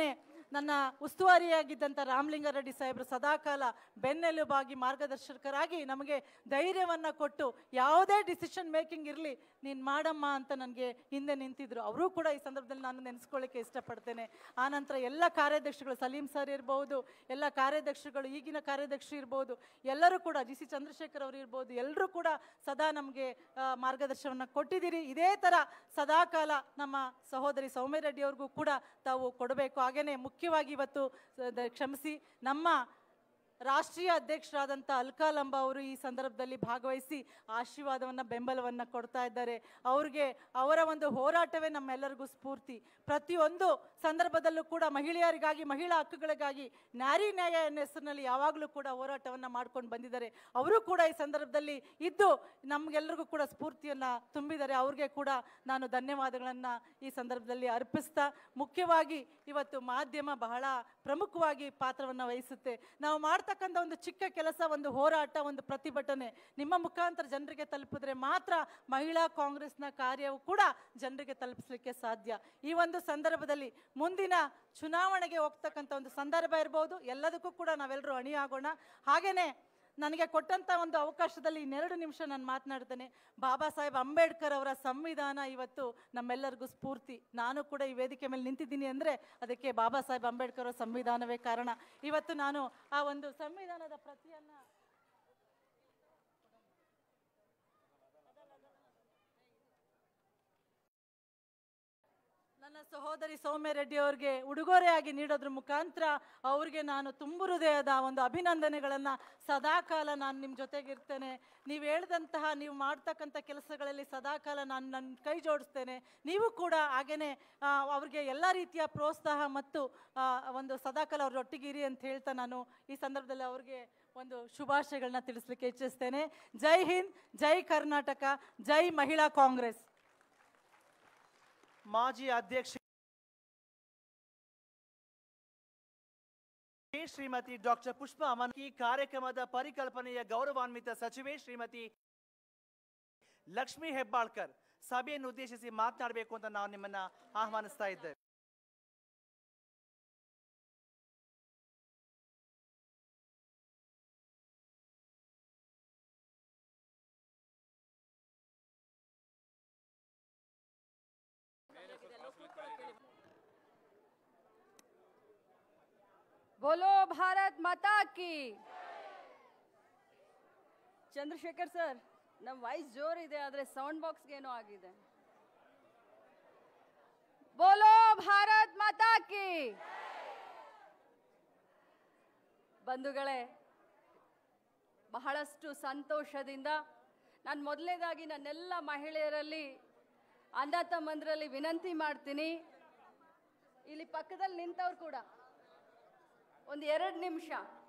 ನನ್ನ ಉಸ್ತುವಾರಿಯಾಗಿದ್ದಂಥ ರಾಮಲಿಂಗಾರೆಡ್ಡಿ ಸಾಹೇಬರು ಸದಾಕಾಲ ಬೆನ್ನೆಲುಬಾಗಿ ಮಾರ್ಗದರ್ಶಕರಾಗಿ ನಮಗೆ ಧೈರ್ಯವನ್ನು ಕೊಟ್ಟು ಯಾವುದೇ ಡಿಸಿಷನ್ ಮೇಕಿಂಗ್ ಇರಲಿ ನೀನು ಮಾಡಮ್ಮ ಅಂತ ನನಗೆ ಹಿಂದೆ ನಿಂತಿದ್ರು. ಅವರೂ ಕೂಡ ಈ ಸಂದರ್ಭದಲ್ಲಿ ನಾನು ನೆನೆಸ್ಕೊಳ್ಳಿಕ್ಕೆ ಇಷ್ಟಪಡ್ತೇನೆ. ಆನಂತರ ಎಲ್ಲ ಕಾರ್ಯಾಧ್ಯಕ್ಷಗಳು, ಸಲೀಂ ಸರ್ ಇರ್ಬೋದು, ಎಲ್ಲ ಕಾರ್ಯಾಧ್ಯಕ್ಷರುಗಳು, ಈಗಿನ ಕಾರ್ಯಾಧ್ಯಕ್ಷರು ಇರ್ಬೋದು, ಎಲ್ಲರೂ ಕೂಡ ಜಿ ಸಿ ಚಂದ್ರಶೇಖರ್ ಅವರು ಇರ್ಬೋದು, ಎಲ್ಲರೂ ಕೂಡ ಸದಾ ನಮಗೆ ಮಾರ್ಗದರ್ಶನವನ್ನು ಕೊಟ್ಟಿದ್ದೀರಿ. ಇದೇ ಥರ ಸದಾಕಾಲ ನಮ್ಮ ಸಹೋದರಿ ಸೌಮ್ಯ ರೆಡ್ಡಿ ಅವ್ರಿಗೂ ಕೂಡ ತಾವು ಕೊಡಬೇಕು. ಹಾಗೆಯೇ ಮುಖ್ಯವಾಗಿ ಇವತ್ತು ಕ್ಷಮಿಸಿ ನಮ್ಮ ರಾಷ್ಟ್ರೀಯ ಅಧ್ಯಕ್ಷರಾದಂಥ ಅಲ್ಕಾ ಲಂಬಾ ಅವರು ಈ ಸಂದರ್ಭದಲ್ಲಿ ಭಾಗವಹಿಸಿ ಆಶೀರ್ವಾದವನ್ನು ಬೆಂಬಲವನ್ನು ಕೊಡ್ತಾ ಇದ್ದಾರೆ. ಅವ್ರಿಗೆ ಅವರ ಒಂದು ಹೋರಾಟವೇ ನಮ್ಮೆಲ್ಲರಿಗೂ ಸ್ಫೂರ್ತಿ. ಪ್ರತಿಯೊಂದು ಸಂದರ್ಭದಲ್ಲೂ ಕೂಡ ಮಹಿಳೆಯರಿಗಾಗಿ, ಮಹಿಳಾ ಹಕ್ಕುಗಳಿಗಾಗಿ ನ್ಯಾರಿ ನ್ಯಾಯ ಎನ್ನ ಹೆಸರಿನಲ್ಲಿ ಯಾವಾಗಲೂ ಕೂಡ ಹೋರಾಟವನ್ನು ಮಾಡ್ಕೊಂಡು ಬಂದಿದ್ದಾರೆ. ಅವರು ಕೂಡ ಈ ಸಂದರ್ಭದಲ್ಲಿ ಇದ್ದು ನಮಗೆಲ್ಲರಿಗೂ ಕೂಡ ಸ್ಫೂರ್ತಿಯನ್ನು ತುಂಬಿದ್ದಾರೆ. ಅವ್ರಿಗೆ ಕೂಡ ನಾನು ಧನ್ಯವಾದಗಳನ್ನು ಈ ಸಂದರ್ಭದಲ್ಲಿ ಅರ್ಪಿಸ್ತಾ, ಮುಖ್ಯವಾಗಿ ಇವತ್ತು ಮಾಧ್ಯಮ ಬಹಳ ಪ್ರಮುಖವಾಗಿ ಪಾತ್ರವನ್ನು ವಹಿಸುತ್ತೆ. ನಾವು ಮಾಡ್ತಾ ತಕ್ಕಂಥ ಒಂದು ಚಿಕ್ಕ ಕೆಲಸ, ಒಂದು ಹೋರಾಟ, ಒಂದು ಪ್ರತಿಭಟನೆ ನಿಮ್ಮ ಮುಖಾಂತರ ಜನರಿಗೆ ತಲುಪಿದ್ರೆ ಮಾತ್ರ ಮಹಿಳಾ ಕಾಂಗ್ರೆಸ್ನ ಕಾರ್ಯವು ಕೂಡ ಜನರಿಗೆ ತಲುಪಿಸಲಿಕ್ಕೆ ಸಾಧ್ಯ. ಈ ಒಂದು ಸಂದರ್ಭದಲ್ಲಿ ಮುಂದಿನ ಚುನಾವಣೆಗೆ ಹೋಗ್ತಕ್ಕಂಥ ಒಂದು ಸಂದರ್ಭ ಇರ್ಬೋದು, ಎಲ್ಲದಕ್ಕೂ ಕೂಡ ನಾವೆಲ್ಲರೂ ಅಣಿಯಾಗೋಣ. ಹಾಗೆಯೇ ನನಗೆ ಕೊಟ್ಟಂಥ ಒಂದು ಅವಕಾಶದಲ್ಲಿ ಇನ್ನೆರಡು ನಿಮಿಷ ನಾನು ಮಾತನಾಡ್ತೇನೆ. ಬಾಬಾ ಸಾಹೇಬ್ ಅಂಬೇಡ್ಕರ್ ಅವರ ಸಂವಿಧಾನ ಇವತ್ತು ನಮ್ಮೆಲ್ಲರಿಗೂ ಸ್ಫೂರ್ತಿ. ನಾನು ಕೂಡ ಈ ವೇದಿಕೆ ಮೇಲೆ ನಿಂತಿದ್ದೀನಿ ಅಂದರೆ ಅದಕ್ಕೆ ಬಾಬಾ ಸಾಹೇಬ್ ಅಂಬೇಡ್ಕರ್ ಅವರ ಸಂವಿಧಾನವೇ ಕಾರಣ. ಇವತ್ತು ನಾನು ಆ ಒಂದು ಸಂವಿಧಾನದ ಪ್ರತಿಯನ್ನು ನನ್ನ ಸಹೋದರಿ ಸೌಮ್ಯ ರೆಡ್ಡಿ ಅವ್ರಿಗೆ ಉಡುಗೊರೆಯಾಗಿ ನೀಡೋದ್ರ ಮುಖಾಂತರ ಅವ್ರಿಗೆ ನಾನು ತುಂಬು ಹೃದಯದ ಒಂದು ಅಭಿನಂದನೆಗಳನ್ನು ಸದಾಕಾಲ ನಾನು ನಿಮ್ಮ ಜೊತೆಗಿರ್ತೇನೆ. ನೀವು ಹೇಳಿದಂತಹ, ನೀವು ಮಾಡ್ತಕ್ಕಂಥ ಕೆಲಸಗಳಲ್ಲಿ ಸದಾಕಾಲ ನಾನು ನನ್ನ ಕೈ ಜೋಡಿಸ್ತೇನೆ. ನೀವು ಕೂಡ ಹಾಗೆಯೇ ಅವ್ರಿಗೆ ಎಲ್ಲ ರೀತಿಯ ಪ್ರೋತ್ಸಾಹ ಮತ್ತು ಒಂದು ಸದಾಕಾಲ ಅವ್ರ ಒಟ್ಟಿಗಿರಿ ಅಂತ ಹೇಳ್ತಾ ನಾನು ಈ ಸಂದರ್ಭದಲ್ಲಿ ಅವ್ರಿಗೆ ಒಂದು ಶುಭಾಶಯಗಳನ್ನ ತಿಳಿಸ್ಲಿಕ್ಕೆ ಇಚ್ಛಿಸ್ತೇನೆ. ಜೈ ಹಿಂದ್, ಜೈ ಕರ್ನಾಟಕ, ಜೈ ಮಹಿಳಾ ಕಾಂಗ್ರೆಸ್. ಮಾಜಿ ಅಧ್ಯಕ್ಷ ಶ್ರೀಮತಿ ಡಾಕ್ಟರ್ ಪುಷ್ಪಾ ಅಮನ್, ಈ ಕಾರ್ಯಕ್ರಮದ ಪರಿಕಲ್ಪನೆಯ ಗೌರವಾನ್ವಿತ ಸಚಿವೆ ಶ್ರೀಮತಿ ಲಕ್ಷ್ಮೀ ಹೆಬ್ಬಾಳ್ಕರ್ ಸಭೆಯನ್ನು ಉದ್ದೇಶಿಸಿ ಮಾತನಾಡಬೇಕು ಅಂತ ನಾವು ನಿಮ್ಮನ್ನ ಆಹ್ವಾನಿಸ್ತಾ ಇದ್ದೇವೆ. बोलो भारत माता की. ಚಂದ್ರಶೇಖರ್ ಸರ್, ನಮ್ಮ ವಾಯ್ಸ್ ಜೋರಿದೆ, ಆದರೆ ಸೌಂಡ್ ಬಾಕ್ಸ್ಗೆ ಏನೋ ಆಗಿದೆ. ಬೋಲೋ ಭಾರತ್ ಮಾತಾ ಕಿ. ಬಂಧುಗಳೇ, ಬಹಳಷ್ಟು ಸಂತೋಷದಿಂದ ನಾನು ಮೊದಲನೇದಾಗಿ ನನ್ನೆಲ್ಲ ಮಹಿಳೆಯರಲ್ಲಿ, ಅಣ್ಣ ತಮ್ಮಂದರಲ್ಲಿ ವಿನಂತಿ ಮಾಡ್ತೀನಿ, ಇಲ್ಲಿ ಪಕ್ಕದಲ್ಲಿ ನಿಂತವ್ರು ಕೂಡ ಒಂದು ಎರಡು ನಿಮಿಷ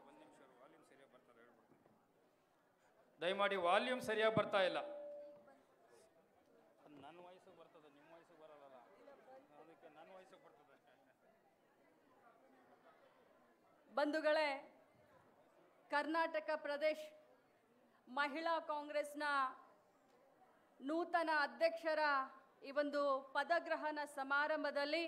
ದಯಮಾಡಿ ವಾಲ್ಯೂಮ್ ಸರಿಯಾಗಿ ಬರ್ತಾ ಇಲ್ಲ. ನನ್ನ ವಯಸ್ಸು ಬರ್ತದೆ, ನಿಮ್ಮ ವಯಸ್ಸು ಬರಲ್ಲ, ಅದಕ್ಕೆ ನನ್ನ ವಯಸ್ಸು ಬರ್ತದೆ. ಬಂಧುಗಳೇ, ಕರ್ನಾಟಕ ಪ್ರದೇಶ ಮಹಿಳಾ ಕಾಂಗ್ರೆಸ್ನ ನೂತನ ಅಧ್ಯಕ್ಷರ ಈ ಒಂದು ಪದಗ್ರಹಣ ಸಮಾರಂಭದಲ್ಲಿ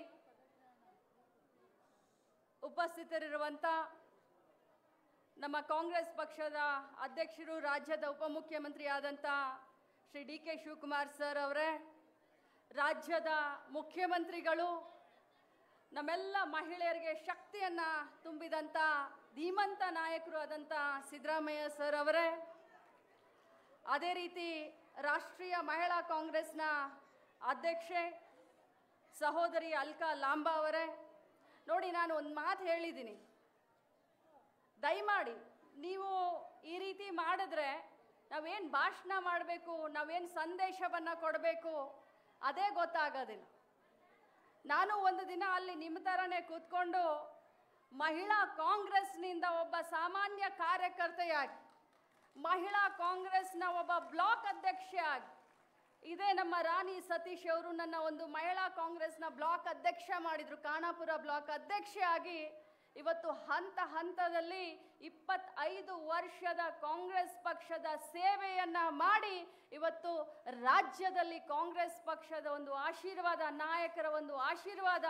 ಉಪಸ್ಥಿತರಿರುವಂಥ ನಮ್ಮ ಕಾಂಗ್ರೆಸ್ ಪಕ್ಷದ ಅಧ್ಯಕ್ಷರು, ರಾಜ್ಯದ ಉಪಮುಖ್ಯಮಂತ್ರಿ ಆದಂಥ Shri D K Shivakumar sir ಅವರೇ, ರಾಜ್ಯದ ಮುಖ್ಯಮಂತ್ರಿಗಳು, ನಮ್ಮೆಲ್ಲ ಮಹಿಳೆಯರಿಗೆ ಶಕ್ತಿಯನ್ನು ತುಂಬಿದಂಥ ಧೀಮಂತ ನಾಯಕರು ಆದಂಥ ಸಿದ್ದರಾಮಯ್ಯ ಸರ್ ಅವರೇ, ಅದೇ ರೀತಿ ರಾಷ್ಟ್ರೀಯ ಮಹಿಳಾ ಕಾಂಗ್ರೆಸ್ನ ಅಧ್ಯಕ್ಷೆ ಸಹೋದರಿ ಅಲ್ಕಾ ಲಾಂಬಾ ಅವರೇ. ನೋಡಿ, ನಾನು ಒಂದು ಮಾತು ಹೇಳಿದ್ದೀನಿ, ದಯಮಾಡಿ ನೀವು ಈ ರೀತಿ ಮಾಡಿದ್ರೆ ನಾವೇನು ಭಾಷಣ ಮಾಡಬೇಕು, ನಾವೇನು ಸಂದೇಶವನ್ನು ಕೊಡಬೇಕು ಅದೇ ಗೊತ್ತಾಗೋದಿಲ್ಲ. ನಾನು ಒಂದು ದಿನ ಅಲ್ಲಿ ನಿಮ್ಮ ಥರನೇ ಕೂತ್ಕೊಂಡು ಮಹಿಳಾ ಕಾಂಗ್ರೆಸ್ನಿಂದ ಒಬ್ಬ ಸಾಮಾನ್ಯ ಕಾರ್ಯಕರ್ತೆಯಾಗಿ, ಮಹಿಳಾ ಕಾಂಗ್ರೆಸ್ನ ಒಬ್ಬ ಬ್ಲಾಕ್ ಅಧ್ಯಕ್ಷೆಯಾಗಿ, ಇದೇ ನಮ್ಮ ರಾಣಿ ಸತೀಶ್ ಅವರು ನನ್ನ ಒಂದು ಮಹಿಳಾ ಕಾಂಗ್ರೆಸ್ನ ಬ್ಲಾಕ್ ಅಧ್ಯಕ್ಷ ಮಾಡಿದರು, ಖಾನಾಪುರ ಬ್ಲಾಕ್ ಅಧ್ಯಕ್ಷೆಯಾಗಿ ಇವತ್ತು ಹಂತ ಹಂತದಲ್ಲಿ ಇಪ್ಪತ್ತೈದು ವರ್ಷದ ಕಾಂಗ್ರೆಸ್ ಪಕ್ಷದ ಸೇವೆಯನ್ನು ಮಾಡಿ ಇವತ್ತು ರಾಜ್ಯದಲ್ಲಿ ಕಾಂಗ್ರೆಸ್ ಪಕ್ಷದ ಒಂದು ಆಶೀರ್ವಾದ, ನಾಯಕರ ಒಂದು ಆಶೀರ್ವಾದ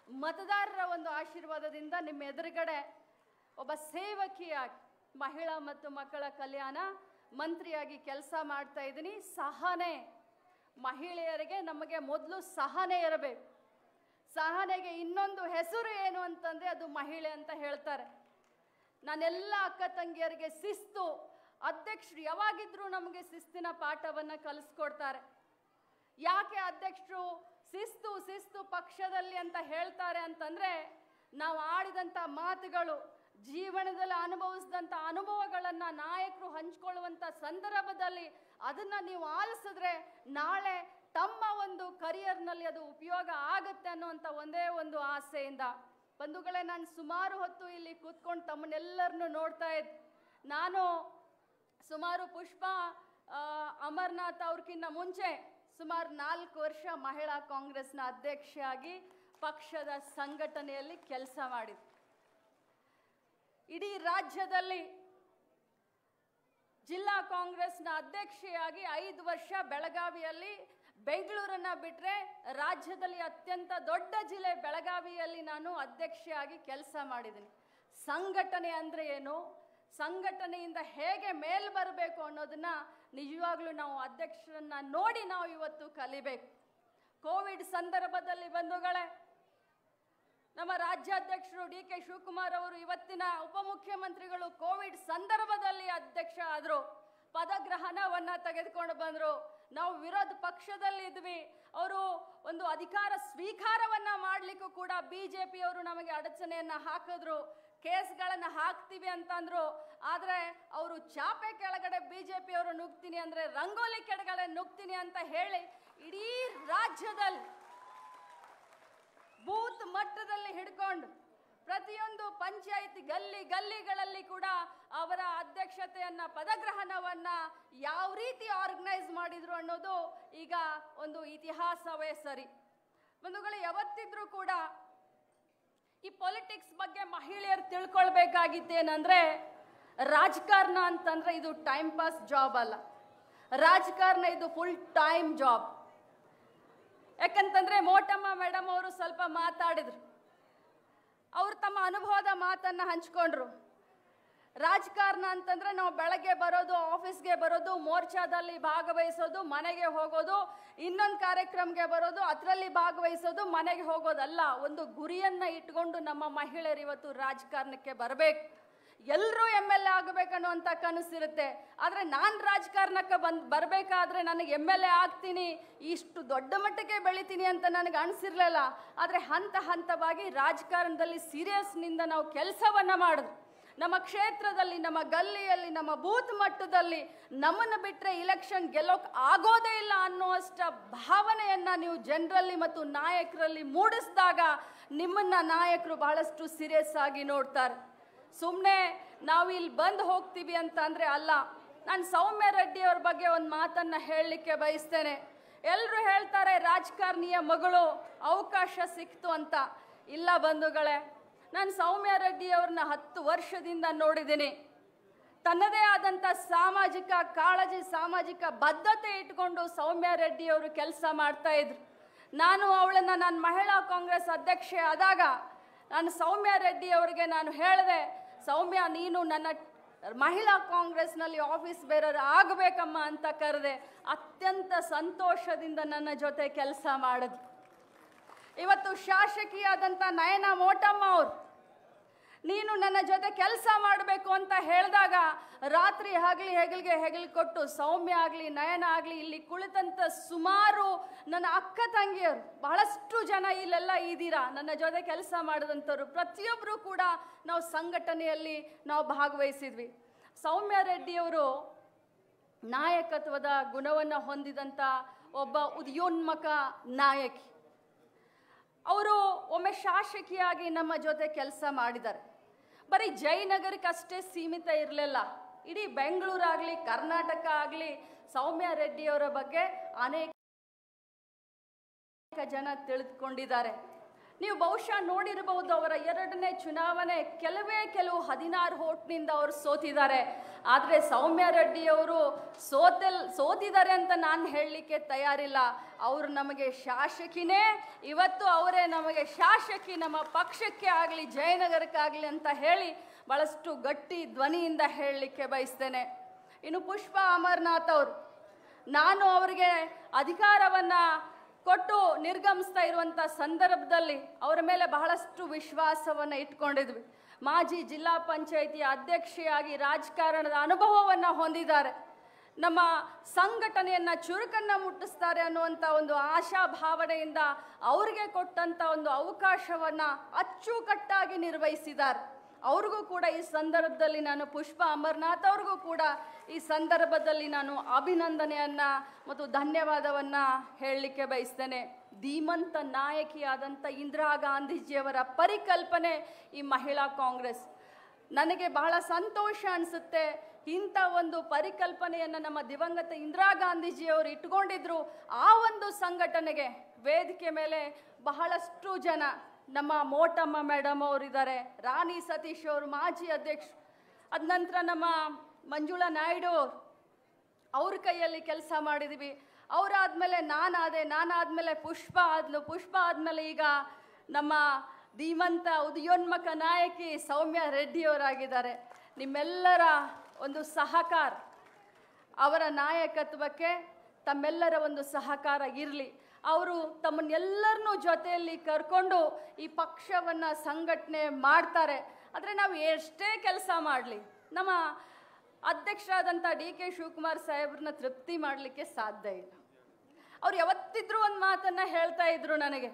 ಮತದಾರರ ಒಂದು ಆಶೀರ್ವಾದದಿಂದ ನಿಮ್ಮ ಎದುರುಗಡೆ ಒಬ್ಬ ಸೇವಕಿಯಾಗಿ ಮಹಿಳಾ ಮತ್ತು ಮಕ್ಕಳ ಕಲ್ಯಾಣ ಮಂತ್ರಿಯಾಗಿ ಕೆಲಸ ಮಾಡ್ತಾ ಇದ್ದೀನಿ. ಸಹನೆ, ಮಹಿಳೆಯರಿಗೆ ನಮಗೆ ಮೊದಲು ಸಹನೆ ಇರಬೇಕು. ಸಹನೆಗೆ ಇನ್ನೊಂದು ಹೆಸರು ಏನು ಅಂತಂದರೆ ಅದು ಮಹಿಳೆ ಅಂತ ಹೇಳ್ತಾರೆ. ನಾನೆಲ್ಲ ಅಕ್ಕ ತಂಗಿಯರಿಗೆ ಶಿಸ್ತು, ಅಧ್ಯಕ್ಷರು ಯಾವಾಗಿದ್ರೂ ನಮಗೆ ಶಿಸ್ತಿನ ಪಾಠವನ್ನು ಕಲಿಸ್ಕೊಡ್ತಾರೆ. ಯಾಕೆ ಅಧ್ಯಕ್ಷರು ಶಿಸ್ತು ಶಿಸ್ತು ಪಕ್ಷದಲ್ಲಿ ಅಂತ ಹೇಳ್ತಾರೆ ಅಂತಂದರೆ, ನಾವು ಆಡಿದಂಥ ಮಾತುಗಳು, ಜೀವನದಲ್ಲಿ ಅನುಭವಿಸಿದಂಥ ಅನುಭವಗಳನ್ನು ನಾಯಕರು ಹಂಚ್ಕೊಳ್ಳುವಂಥ ಸಂದರ್ಭದಲ್ಲಿ ಅದನ್ನು ನೀವು ಆಲಿಸಿದ್ರೆ ನಾಳೆ ತಮ್ಮ ಒಂದು ಕರಿಯರ್ನಲ್ಲಿ ಅದು ಉಪಯೋಗ ಆಗುತ್ತೆ ಅನ್ನುವಂಥ ಒಂದೇ ಒಂದು ಆಸೆಯಿಂದ ಬಂಧುಗಳೇ, ನಾನು ಸುಮಾರು ಹೊತ್ತು ಇಲ್ಲಿ ಕೂತ್ಕೊಂಡು ತಮ್ಮನ್ನೆಲ್ಲರನ್ನು ನೋಡ್ತಾ ಇದ್ದೆ. ನಾನು ಸುಮಾರು ಪುಷ್ಪ ಅಮರ್ನಾಥ್ ಅವ್ರಕ್ಕಿಂತ ಮುಂಚೆ ಸುಮಾರು ನಾಲ್ಕು ವರ್ಷ ಮಹಿಳಾ ಕಾಂಗ್ರೆಸ್ನ ಅಧ್ಯಕ್ಷೆಯಾಗಿ ಪಕ್ಷದ ಸಂಘಟನೆಯಲ್ಲಿ ಕೆಲಸ ಮಾಡಿದ್ದೆ. ಇಡೀ ರಾಜ್ಯದಲ್ಲಿ ಜಿಲ್ಲಾ ಕಾಂಗ್ರೆಸ್ನ ಅಧ್ಯಕ್ಷೆಯಾಗಿ ಐದು ವರ್ಷ ಬೆಳಗಾವಿಯಲ್ಲಿ, ಬೆಂಗಳೂರನ್ನ ಬಿಟ್ಟರೆ ರಾಜ್ಯದಲ್ಲಿ ಅತ್ಯಂತ ದೊಡ್ಡ ಜಿಲ್ಲೆ ಬೆಳಗಾವಿಯಲ್ಲಿ ನಾನು ಅಧ್ಯಕ್ಷೆಯಾಗಿ ಕೆಲಸ ಮಾಡಿದ್ದೀನಿ. ಸಂಘಟನೆ ಅಂದರೆ ಏನು, ಸಂಘಟನೆಯಿಂದ ಹೇಗೆ ಮೇಲ್ ಬರಬೇಕು ಅನ್ನೋದನ್ನ ನಿಜವಾಗ್ಲೂ ನಾವು ಅಧ್ಯಕ್ಷರನ್ನ ನೋಡಿ ನಾವು ಇವತ್ತು ಕಲಿಬೇಕು. ಕೋವಿಡ್ ಸಂದರ್ಭದಲ್ಲಿ ಬಂಧುಗಳೇ, ನಮ್ಮ ರಾಜ್ಯಾಧ್ಯಕ್ಷರು ಡಿ ಕೆ ಶಿವಕುಮಾರ್ ಅವರು, ಇವತ್ತಿನ ಉಪಮುಖ್ಯಮಂತ್ರಿಗಳು ಕೋವಿಡ್ ಸಂದರ್ಭದಲ್ಲಿ ಅಧ್ಯಕ್ಷ ಆದರು, ಪದಗ್ರಹಣವನ್ನ ತೆಗೆದುಕೊಂಡು ಬಂದರು. ನಾವು ವಿರೋಧ ಪಕ್ಷದಲ್ಲಿ ಇದ್ವಿ, ಅವರು ಒಂದು ಅಧಿಕಾರ ಸ್ವೀಕಾರವನ್ನ ಮಾಡಲಿಕ್ಕೂ ಕೂಡ ಬಿಜೆಪಿ ಅವರು ನಮಗೆ ಅಡಚಣೆಯನ್ನ ಹಾಕಿದ್ರು, ಕೇಸ್ಗಳನ್ನು ಹಾಕ್ತೀವಿ ಅಂತಂದ್ರು. ಆದರೆ ಅವರು ಚಾಪೆ ಕೆಳಗಡೆ ಬಿಜೆಪಿ ಅವರು ನುಗ್ತೀನಿ ಅಂದ್ರೆ ರಂಗೋಲಿ ಕೆಳಗಡೆ ನುಗ್ತೀನಿ ಅಂತ ಹೇಳಿ ಇಡೀ ರಾಜ್ಯದಲ್ಲಿ ಬೂತ್ ಮಟ್ಟದಲ್ಲಿ ಹಿಡ್ಕೊಂಡು ಪ್ರತಿಯೊಂದು ಪಂಚಾಯಿತಿ ಗಲ್ಲಿ ಗಲ್ಲಿಗಳಲ್ಲಿ ಕೂಡ ಅವರ ಅಧ್ಯಕ್ಷತೆಯನ್ನ, ಪದಗ್ರಹಣವನ್ನ ಯಾವ ರೀತಿ ಆರ್ಗನೈಸ್ ಮಾಡಿದ್ರು ಅನ್ನೋದು ಈಗ ಒಂದು ಇತಿಹಾಸವೇ ಸರಿ. ಬಂಧುಗಳು, ಯಾವತ್ತಿದ್ರೂ ಕೂಡ ಈ ಪೊಲಿಟಿಕ್ಸ್ ಬಗ್ಗೆ ಮಹಿಳೆಯರು ತಿಳ್ಕೊಳ್ಬೇಕಾಗಿದ್ದೇನೆಂದ್ರೆ, ರಾಜಕಾರಣ ಅಂತಂದ್ರೆ ಇದು ಟೈಮ್ ಪಾಸ್ ಜಾಬ್ ಅಲ್ಲ, ರಾಜಕಾರಣ ಇದು ಫುಲ್ ಟೈಮ್ ಜಾಬ್. ಯಾಕಂತಂದ್ರೆ ಮೋಟಮ್ಮ ಮೇಡಮ್ ಅವರು ಸ್ವಲ್ಪ ಮಾತಾಡಿದ್ರು, ಅವರು ತಮ್ಮ ಅನುಭವದ ಮಾತನ್ನ ಹಂಚ್ಕೊಂಡ್ರು. ರಾಜಕಾರಣ ಅಂತಂದ್ರೆ ನಾವು ಬೆಳಗ್ಗೆ ಬರೋದು, ಆಫೀಸ್ಗೆ ಬರೋದು, ಮೋರ್ಚಾದಲ್ಲಿ ಭಾಗವಹಿಸೋದು, ಮನೆಗೆ ಹೋಗೋದು, ಇನ್ನೊಂದು ಕಾರ್ಯಕ್ರಮಕ್ಕೆ ಬರೋದು, ಅದರಲ್ಲಿ ಭಾಗವಹಿಸೋದು, ಮನೆಗೆ ಹೋಗೋದಲ್ಲ. ಒಂದು ಗುರಿಯನ್ನ ಇಟ್ಕೊಂಡು ನಮ್ಮ ಮಹಿಳೆಯರು ಇವತ್ತು ರಾಜಕಾರಣಕ್ಕೆ ಬರಬೇಕು. ಎಲ್ಲರೂ ಎಮ್ ಎಲ್ ಎ ಆಗಬೇಕನ್ನುವಂಥ ಕನಸಿರುತ್ತೆ. ಆದರೆ ನಾನು ರಾಜಕಾರಣಕ್ಕೆ ಬಂದು ಬರಬೇಕಾದ್ರೆ ನನಗೆ ಎಮ್ ಎಲ್ ಎ ಆಗ್ತೀನಿ, ಇಷ್ಟು ದೊಡ್ಡ ಮಟ್ಟಕ್ಕೆ ಬೆಳಿತೀನಿ ಅಂತ ನನಗೆ ಅನಿಸಿರ್ಲಿಲ್ಲ. ಆದರೆ ಹಂತ ಹಂತವಾಗಿ ರಾಜಕಾರಣದಲ್ಲಿ ಸೀರಿಯಸ್ನಿಂದ ನಾವು ಕೆಲಸವನ್ನು ಮಾಡಿದ್ರು. ನಮ್ಮ ಕ್ಷೇತ್ರದಲ್ಲಿ, ನಮ್ಮ ಗಲ್ಲಿಯಲ್ಲಿ, ನಮ್ಮ ಬೂತ್ ಮಟ್ಟದಲ್ಲಿ ನಮ್ಮನ್ನು ಬಿಟ್ಟರೆ ಇಲೆಕ್ಷನ್ ಗೆಲ್ಲೋಕೆ ಆಗೋದೇ ಇಲ್ಲ ಅನ್ನುವಷ್ಟ ಭಾವನೆಯನ್ನ ನೀವು ಜನರಲ್ಲಿ ಮತ್ತು ನಾಯಕರಲ್ಲಿ ಮೂಡಿಸಿದಾಗ ನಿಮ್ಮನ್ನ ನಾಯಕರು ಬಹಳಷ್ಟು ಸೀರಿಯಸ್ ಆಗಿ ನೋಡ್ತಾರೆ. ಸುಮ್ಮನೆ ನಾವು ಇಲ್ಲಿ ಬಂದು ಹೋಗ್ತೀವಿ ಅಂತ ಅಂದರೆ ಅಲ್ಲ. ನಾನು ಸೌಮ್ಯ ರೆಡ್ಡಿ ಅವ್ರ ಬಗ್ಗೆ ಒಂದು ಮಾತನ್ನು ಹೇಳಲಿಕ್ಕೆ ಬಯಸ್ತೇನೆ. ಎಲ್ಲರೂ ಹೇಳ್ತಾರೆ ರಾಜಕಾರಣಿಯ ಮಗಳು, ಅವಕಾಶ ಸಿಕ್ತು ಅಂತ. ಇಲ್ಲ ಬಂಧುಗಳೇ, ನಾನು ಸೌಮ್ಯ ರೆಡ್ಡಿ ಅವ್ರನ್ನ ಹತ್ತು ವರ್ಷದಿಂದ ನೋಡಿದ್ದೀನಿ. ತನ್ನದೇ ಆದಂಥ ಸಾಮಾಜಿಕ ಕಾಳಜಿ, ಸಾಮಾಜಿಕ ಬದ್ಧತೆ ಇಟ್ಕೊಂಡು ಸೌಮ್ಯ ರೆಡ್ಡಿ ಅವರು ಕೆಲಸ ಮಾಡ್ತಾ ಇದ್ರು. ನಾನು ಅವಳನ್ನು ನಾನು ಮಹಿಳಾ ಕಾಂಗ್ರೆಸ್ ಅಧ್ಯಕ್ಷೆ ಆದಾಗ ನಾನು ಸೌಮ್ಯ ರೆಡ್ಡಿ ಅವರಿಗೆ ನಾನು ಹೇಳಿದೆ, ಸೌಮ್ಯ ನೀನು ನನ್ನ ಮಹಿಳಾ ಕಾಂಗ್ರೆಸ್ನಲ್ಲಿ ಆಫೀಸ್ ಬೇರರ್ ಆಗಬೇಕಮ್ಮ ಅಂತ ಕರೆದೆ. ಅತ್ಯಂತ ಸಂತೋಷದಿಂದ ನನ್ನ ಜೊತೆ ಕೆಲಸ ಮಾಡಿದ್ರು. ಇವತ್ತು ಶಾಸಕಿಯಾದಂಥ ನಯನ ಮೋಟಮ್ಮ ಅವರು, ನೀನು ನನ್ನ ಜೊತೆ ಕೆಲಸ ಮಾಡಬೇಕು ಅಂತ ಹೇಳಿದಾಗ ರಾತ್ರಿ ಹಗಲಿ ಹೆಗಲಿಗೆ ಹೆಗಲು ಕೊಟ್ಟು ಸೌಮ್ಯ ಆಗಲಿ, ನಯನ ಆಗಲಿ, ಇಲ್ಲಿ ಕುಳಿತಂಥ ಸುಮಾರು ನನ್ನ ಅಕ್ಕ ತಂಗಿಯರು ಬಹಳಷ್ಟು ಜನ ಇಲ್ಲೆಲ್ಲ ಇದ್ದೀರಾ, ನನ್ನ ಜೊತೆ ಕೆಲಸ ಮಾಡಿದಂಥವ್ರು ಪ್ರತಿಯೊಬ್ಬರು ಕೂಡ ನಾವು ಸಂಘಟನೆಯಲ್ಲಿ ನಾವು ಭಾಗವಹಿಸಿದ್ವಿ. ಸೌಮ್ಯ ರೆಡ್ಡಿಯವರು ನಾಯಕತ್ವದ ಗುಣವನ್ನು ಹೊಂದಿದಂಥ ಒಬ್ಬ ಉದಯೋನ್ಮುಖ ನಾಯಕಿ. ಅವರು ಒಮ್ಮೆ ಶಾಸಕಿಯಾಗಿ ನಮ್ಮ ಜೊತೆ ಕೆಲಸ ಮಾಡಿದ್ದಾರೆ. ಬರೀ ಜಯನಗರಕ್ಕಷ್ಟೇ ಸೀಮಿತ ಇರಲಿಲ್ಲ, ಇಡೀ ಬೆಂಗಳೂರಾಗಲಿ, ಕರ್ನಾಟಕ ಆಗಲಿ ಸೌಮ್ಯ ರೆಡ್ಡಿಯವರ ಬಗ್ಗೆ ಅನೇಕ ಜನ ತಿಳಿದುಕೊಂಡಿದ್ದಾರೆ. ನೀವು ಬಹುಶಃ ನೋಡಿರಬಹುದು ಅವರ ಎರಡನೇ ಚುನಾವಣೆ ಕೆಲವೇ ಕೆಲವು ಹದಿನಾರು ಹೋಟ್ನಿಂದ ಅವರು ಸೋತಿದ್ದಾರೆ. ಆದರೆ ಸೌಮ್ಯ ರೆಡ್ಡಿ ಅವರು ಸೋತೆಲ್ ಸೋತಿದ್ದಾರೆ ಅಂತ ನಾನು ಹೇಳಲಿಕ್ಕೆ ತಯಾರಿಲ್ಲ. ಅವರು ನಮಗೆ ಶಾಸಕಿನೇ, ಇವತ್ತು ಅವರೇ ನಮಗೆ ಶಾಸಕಿ, ನಮ್ಮ ಪಕ್ಷಕ್ಕೆ ಆಗಲಿ ಜಯನಗರಕ್ಕಾಗಲಿ ಅಂತ ಹೇಳಿ ಬಹಳಷ್ಟು ಗಟ್ಟಿ ಧ್ವನಿಯಿಂದ ಹೇಳಲಿಕ್ಕೆ ಬಯಸ್ತೇನೆ. ಇನ್ನು ಪುಷ್ಪ ಅಮರನಾಥ್ ಅವರು, ನಾನು ಅವರಿಗೆ ಅಧಿಕಾರವನ್ನ ಕೊಟ್ಟು ನಿರ್ಗಮಿಸ್ತಾ ಇರುವಂಥ ಸಂದರ್ಭದಲ್ಲಿ ಅವರ ಮೇಲೆ ಬಹಳಷ್ಟು ವಿಶ್ವಾಸವನ್ನು ಇಟ್ಕೊಂಡಿದ್ವಿ. ಮಾಜಿ ಜಿಲ್ಲಾ ಪಂಚಾಯಿತಿಯ ಅಧ್ಯಕ್ಷೆಯಾಗಿ ರಾಜಕಾರಣದ ಅನುಭವವನ್ನು ಹೊಂದಿದ್ದಾರೆ. ನಮ್ಮ ಸಂಘಟನೆಯನ್ನು ಚುರುಕನ್ನು ಮುಟ್ಟಿಸ್ತಾರೆ ಅನ್ನುವಂಥ ಒಂದು ಆಶಾಭಾವನೆಯಿಂದ ಅವರಿಗೆ ಕೊಟ್ಟಂಥ ಒಂದು ಅವಕಾಶವನ್ನು ಅಚ್ಚುಕಟ್ಟಾಗಿ ನಿರ್ವಹಿಸಿದ್ದಾರೆ. ಅವ್ರಿಗೂ ಕೂಡ ಈ ಸಂದರ್ಭದಲ್ಲಿ ನಾನು ಪುಷ್ಪ ಅಮರನಾಥ್ ಅವ್ರಿಗೂ ಕೂಡ ಈ ಸಂದರ್ಭದಲ್ಲಿ ನಾನು ಅಭಿನಂದನೆಯನ್ನ ಮತ್ತು ಧನ್ಯವಾದವನ್ನ ಹೇಳಲಿಕ್ಕೆ ಬಯಸ್ತೇನೆ. ಧೀಮಂತ ನಾಯಕಿಯಾದಂಥ ಇಂದಿರಾ ಗಾಂಧೀಜಿಯವರ ಪರಿಕಲ್ಪನೆ ಈ ಮಹಿಳಾ ಕಾಂಗ್ರೆಸ್. ನನಗೆ ಬಹಳ ಸಂತೋಷ ಅನಿಸುತ್ತೆ, ಇಂಥ ಒಂದು ಪರಿಕಲ್ಪನೆಯನ್ನು ನಮ್ಮ ದಿವಂಗತ ಇಂದಿರಾ ಗಾಂಧೀಜಿಯವರು ಇಟ್ಕೊಂಡಿದ್ರು. ಆ ಒಂದು ಸಂಘಟನೆಗೆ ವೇದಿಕೆ ಮೇಲೆ ಬಹಳಷ್ಟು ಜನ, ನಮ್ಮ ಮೋಟಮ್ಮ ಮೇಡಮ್ ಅವರಿದ್ದಾರೆ, ರಾಣಿ ಸತೀಶ್ ಅವರು ಮಾಜಿ ಅಧ್ಯಕ್ಷ, ಅದ ನಂತರ ನಮ್ಮ ಮಂಜುಳಾ ನಾಯ್ಡು ಅವ್ರ ಕೈಯಲ್ಲಿ ಕೆಲಸ ಮಾಡಿದ್ವಿ. ಅವರಾದ್ಮೇಲೆ ನಾನಾದೆ, ನಾನಾದ್ಮೇಲೆ ಪುಷ್ಪ ಆದ್ಲು, ಪುಷ್ಪ ಆದ್ಮೇಲೆ ಈಗ ನಮ್ಮ ಧೀಮಂತ ಉದಯೋನ್ಮುಖ ನಾಯಕಿ ಸೌಮ್ಯ ರೆಡ್ಡಿಯವರಾಗಿದ್ದಾರೆ. ನಿಮ್ಮೆಲ್ಲರ ಒಂದು ಸಹಕಾರ, ಅವರ ನಾಯಕತ್ವಕ್ಕೆ ತಮ್ಮೆಲ್ಲರ ಒಂದು ಸಹಕಾರ ಇರಲಿ. ಅವರು ತಮ್ಮನ್ನೆಲ್ಲರನ್ನೂ ಜೊತೆಯಲ್ಲಿ ಕರ್ಕೊಂಡು ಈ ಪಕ್ಷವನ್ನು ಸಂಘಟನೆ ಮಾಡ್ತಾರೆ. ಆದರೆ ನಾವು ಎಷ್ಟೇ ಕೆಲಸ ಮಾಡಲಿ ನಮ್ಮ ಅಧ್ಯಕ್ಷರಾದಂಥ ಡಿ ಕೆ ಶಿವಕುಮಾರ್ ಸಾಹೇಬ್ರನ್ನ ತೃಪ್ತಿ ಮಾಡಲಿಕ್ಕೆ ಸಾಧ್ಯ ಇಲ್ಲ. ಅವ್ರು ಯಾವತ್ತಿದ್ರೂ ಒಂದು ಮಾತನ್ನು ಹೇಳ್ತಾ ಇದ್ರು ನನಗೆ,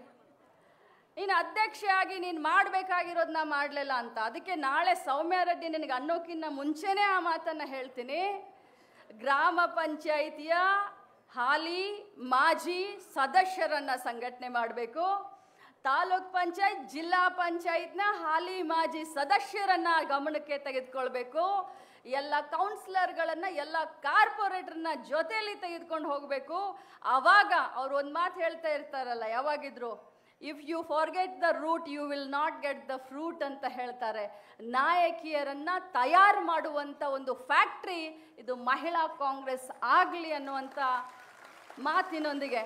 ನೀನು ಅಧ್ಯಕ್ಷೆಯಾಗಿ ನೀನು ಮಾಡಬೇಕಾಗಿರೋದನ್ನ ಮಾಡಲಿಲ್ಲ ಅಂತ. ಅದಕ್ಕೆ ನಾಳೆ ಸೌಮ್ಯ ರೆಡ್ಡಿ ನಿನಗೆ ಅನ್ನೋಕ್ಕಿಂತ ಮುಂಚೆನೇ ಆ ಮಾತನ್ನು ಹೇಳ್ತೀನಿ. ಗ್ರಾಮ ಪಂಚಾಯಿತಿಯ ಹಾಲಿ ಮಾಜಿ ಸದಸ್ಯರನ್ನ ಸಂಘಟನೆ ಮಾಡಬೇಕು. ತಾಲೂಕ್ ಪಂಚಾಯತ್ ಜಿಲ್ಲಾ ಪಂಚಾಯತ್ನ ಹಾಲಿ ಮಾಜಿ ಸದಸ್ಯರನ್ನ ಗಮನಕ್ಕೆ ತೆಗೆದುಕೊಳ್ಬೇಕು. ಎಲ್ಲ ಕೌನ್ಸಿಲರ್ಗಳನ್ನ, ಎಲ್ಲ ಕಾರ್ಪೊರೇಟರ್ನ ಜೊತೆಯಲ್ಲಿ ತೆಗೆದುಕೊಂಡು ಹೋಗಬೇಕು. ಆವಾಗ ಅವ್ರು ಒಂದು ಮಾತು ಹೇಳ್ತಾ ಇರ್ತಾರಲ್ಲ ಯಾವಾಗಿದ್ರು, if you forget the root you will not get the fruit ಅಂತ ಹೇಳ್ತಾರೆ. ನಾಯಕಿಯರನ್ನ ತಯಾರು ಮಾಡುವಂಥ ಒಂದು ಫ್ಯಾಕ್ಟ್ರಿ ಇದು ಮಹಿಳಾ ಕಾಂಗ್ರೆಸ್ ಆಗಲಿ ಅನ್ನುವಂಥ ಮಾತಿನೊಂದಿಗೆ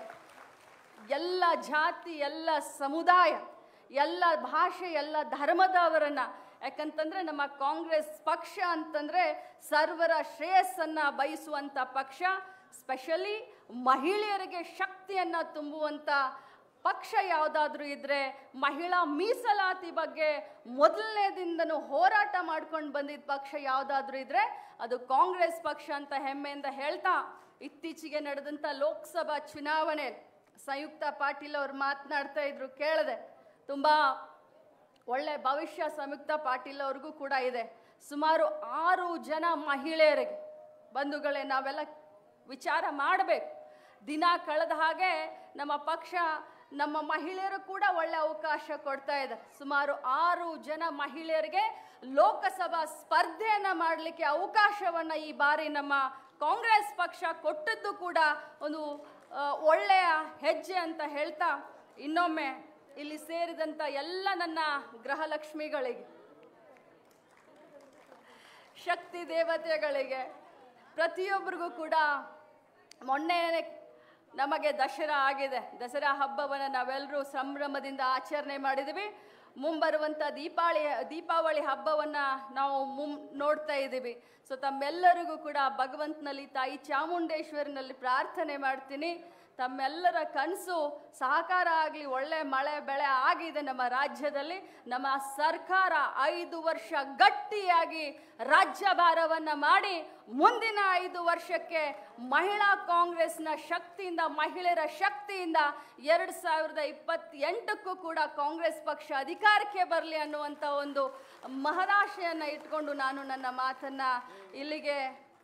ಎಲ್ಲ ಜಾತಿ, ಎಲ್ಲ ಸಮುದಾಯ, ಎಲ್ಲ ಭಾಷೆ, ಎಲ್ಲ ಧರ್ಮದವರನ್ನ, ಯಾಕಂತಂದ್ರೆ ನಮ್ಮ ಕಾಂಗ್ರೆಸ್ ಪಕ್ಷ ಅಂತಂದ್ರೆ ಸರ್ವರ ಶ್ರೇಯಸ್ಸನ್ನ ಬಯಸುವಂಥ ಪಕ್ಷ, ಸ್ಪೆಷಲಿ ಮಹಿಳೆಯರಿಗೆ ಶಕ್ತಿಯನ್ನ ತುಂಬುವಂಥ ಪಕ್ಷ ಯಾವುದಾದ್ರೂ ಇದ್ರೆ, ಮಹಿಳಾ ಮೀಸಲಾತಿ ಬಗ್ಗೆ ಮೊದಲನೇದಿಂದನೂ ಹೋರಾಟ ಮಾಡ್ಕೊಂಡು ಬಂದಿದ್ದ ಪಕ್ಷ ಯಾವುದಾದ್ರೂ ಇದ್ರೆ ಅದು ಕಾಂಗ್ರೆಸ್ ಪಕ್ಷ ಅಂತ ಹೆಮ್ಮೆಯಿಂದ ಹೇಳ್ತಾ, ಇತ್ತೀಚೆಗೆ ನಡೆದಂಥ ಲೋಕಸಭಾ ಚುನಾವಣೆ ಸಂಯುಕ್ತ ಪಾಟೀಲ್ ಅವರು ಮಾತನಾಡ್ತಾ ಇದ್ರು, ಕೇಳಿದೆ. ತುಂಬಾ ಒಳ್ಳೆ ಭವಿಷ್ಯ ಸಂಯುಕ್ತ ಪಾಟೀಲ್ ಅವ್ರಿಗೂ ಕೂಡ ಇದೆ. ಸುಮಾರು ಆರು ಜನ ಮಹಿಳೆಯರಿಗೆ, ಬಂಧುಗಳೇ, ನಾವೆಲ್ಲ ವಿಚಾರ ಮಾಡಬೇಕು. ದಿನ ಕಳೆದ ಹಾಗೆ ನಮ್ಮ ಪಕ್ಷ ನಮ್ಮ ಮಹಿಳೆಯರು ಕೂಡ ಒಳ್ಳೆ ಅವಕಾಶ ಕೊಡ್ತಾ ಇದೆ. ಸುಮಾರು ಆರು ಜನ ಮಹಿಳೆಯರಿಗೆ ಲೋಕಸಭಾ ಸ್ಪರ್ಧೆಯನ್ನ ಮಾಡಲಿಕ್ಕೆ ಅವಕಾಶವನ್ನ ಈ ಬಾರಿ ನಮ್ಮ ಕಾಂಗ್ರೆಸ್ ಪಕ್ಷ ಕೊಟ್ಟದ್ದು ಕೂಡ ಒಂದು ಒಳ್ಳೆಯ ಹೆಜ್ಜೆ ಅಂತ ಹೇಳ್ತಾ, ಇನ್ನೊಮ್ಮೆ ಇಲ್ಲಿ ಸೇರಿದಂತ ಎಲ್ಲ ನನ್ನ ಗೃಹಲಕ್ಷ್ಮಿಗಳಿಗೆ, ಶಕ್ತಿ ದೇವತೆಗಳಿಗೆ, ಪ್ರತಿಯೊಬ್ಬರಿಗೂ ಕೂಡ ಮೊನ್ನೆ ನಮಗೆ ದಸರಾ ಆಗಿದೆ. ದಸರಾ ಹಬ್ಬವನ್ನು ನಾವೆಲ್ಲರೂ ಸಂಭ್ರಮದಿಂದ ಆಚರಣೆ ಮಾಡಿದ್ವಿ. ಮುಂಬರುವಂಥ ದೀಪಾವಳಿ ದೀಪಾವಳಿ ಹಬ್ಬವನ್ನು ನಾವು ಮುಂ ನೋಡ್ತಾ ಇದ್ದೀವಿ. ಸೊ ತಮ್ಮೆಲ್ಲರಿಗೂ ಕೂಡ ಭಗವಂತನಲ್ಲಿ, ತಾಯಿ ಚಾಮುಂಡೇಶ್ವರಿನಲ್ಲಿ ಪ್ರಾರ್ಥನೆ ಮಾಡ್ತೀನಿ, ತಮ್ಮೆಲ್ಲರ ಕನಸು ಸಹಕಾರ ಆಗಲಿ, ಒಳ್ಳೆ ಮಳೆ ಬೆಳೆ ಆಗಿದೆ ನಮ್ಮ ರಾಜ್ಯದಲ್ಲಿ. ನಮ್ಮ ಸರ್ಕಾರ ಐದು ವರ್ಷ ಗಟ್ಟಿಯಾಗಿ ರಾಜ್ಯಭಾರವನ್ನು ಮಾಡಿ ಮುಂದಿನ ಐದು ವರ್ಷಕ್ಕೆ ಮಹಿಳಾ ಕಾಂಗ್ರೆಸ್ನ ಶಕ್ತಿಯಿಂದ, ಮಹಿಳೆಯರ ಶಕ್ತಿಯಿಂದ ಎರಡು ಸಾವಿರದ ಇಪ್ಪತ್ತೆಂಟಕ್ಕೂ ಕೂಡ ಕಾಂಗ್ರೆಸ್ ಪಕ್ಷ ಅಧಿಕಾರಕ್ಕೆ ಬರಲಿ ಅನ್ನುವಂಥ ಒಂದು ಮಹದಾಶೆಯನ್ನು ಇಟ್ಕೊಂಡು ನಾನು ನನ್ನ ಮಾತನ್ನ ಇಲ್ಲಿಗೆ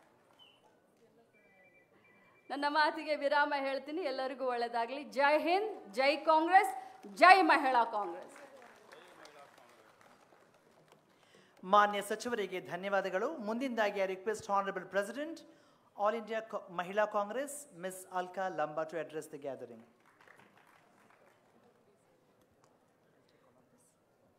ನನ್ನ ಮಾತಿಗೆ ವಿರಾಮ ಹೇಳ್ತೀನಿ. ಎಲ್ಲರಿಗೂ ಒಳ್ಳೆಯದಾಗಲಿ. ಜೈ ಹಿಂದ್, ಜೈ ಕಾಂಗ್ರೆಸ್, ಜೈ ಮಹಿಳಾ ಕಾಂಗ್ರೆಸ್. ಮಾನ್ಯ ಸಚಿವರಿಗೆ ಧನ್ಯವಾದಗಳು. ಮುಂದಿನದಾಗಿ I request honourable president all India Mahila Congress miss Alka Lamba to address the gathering.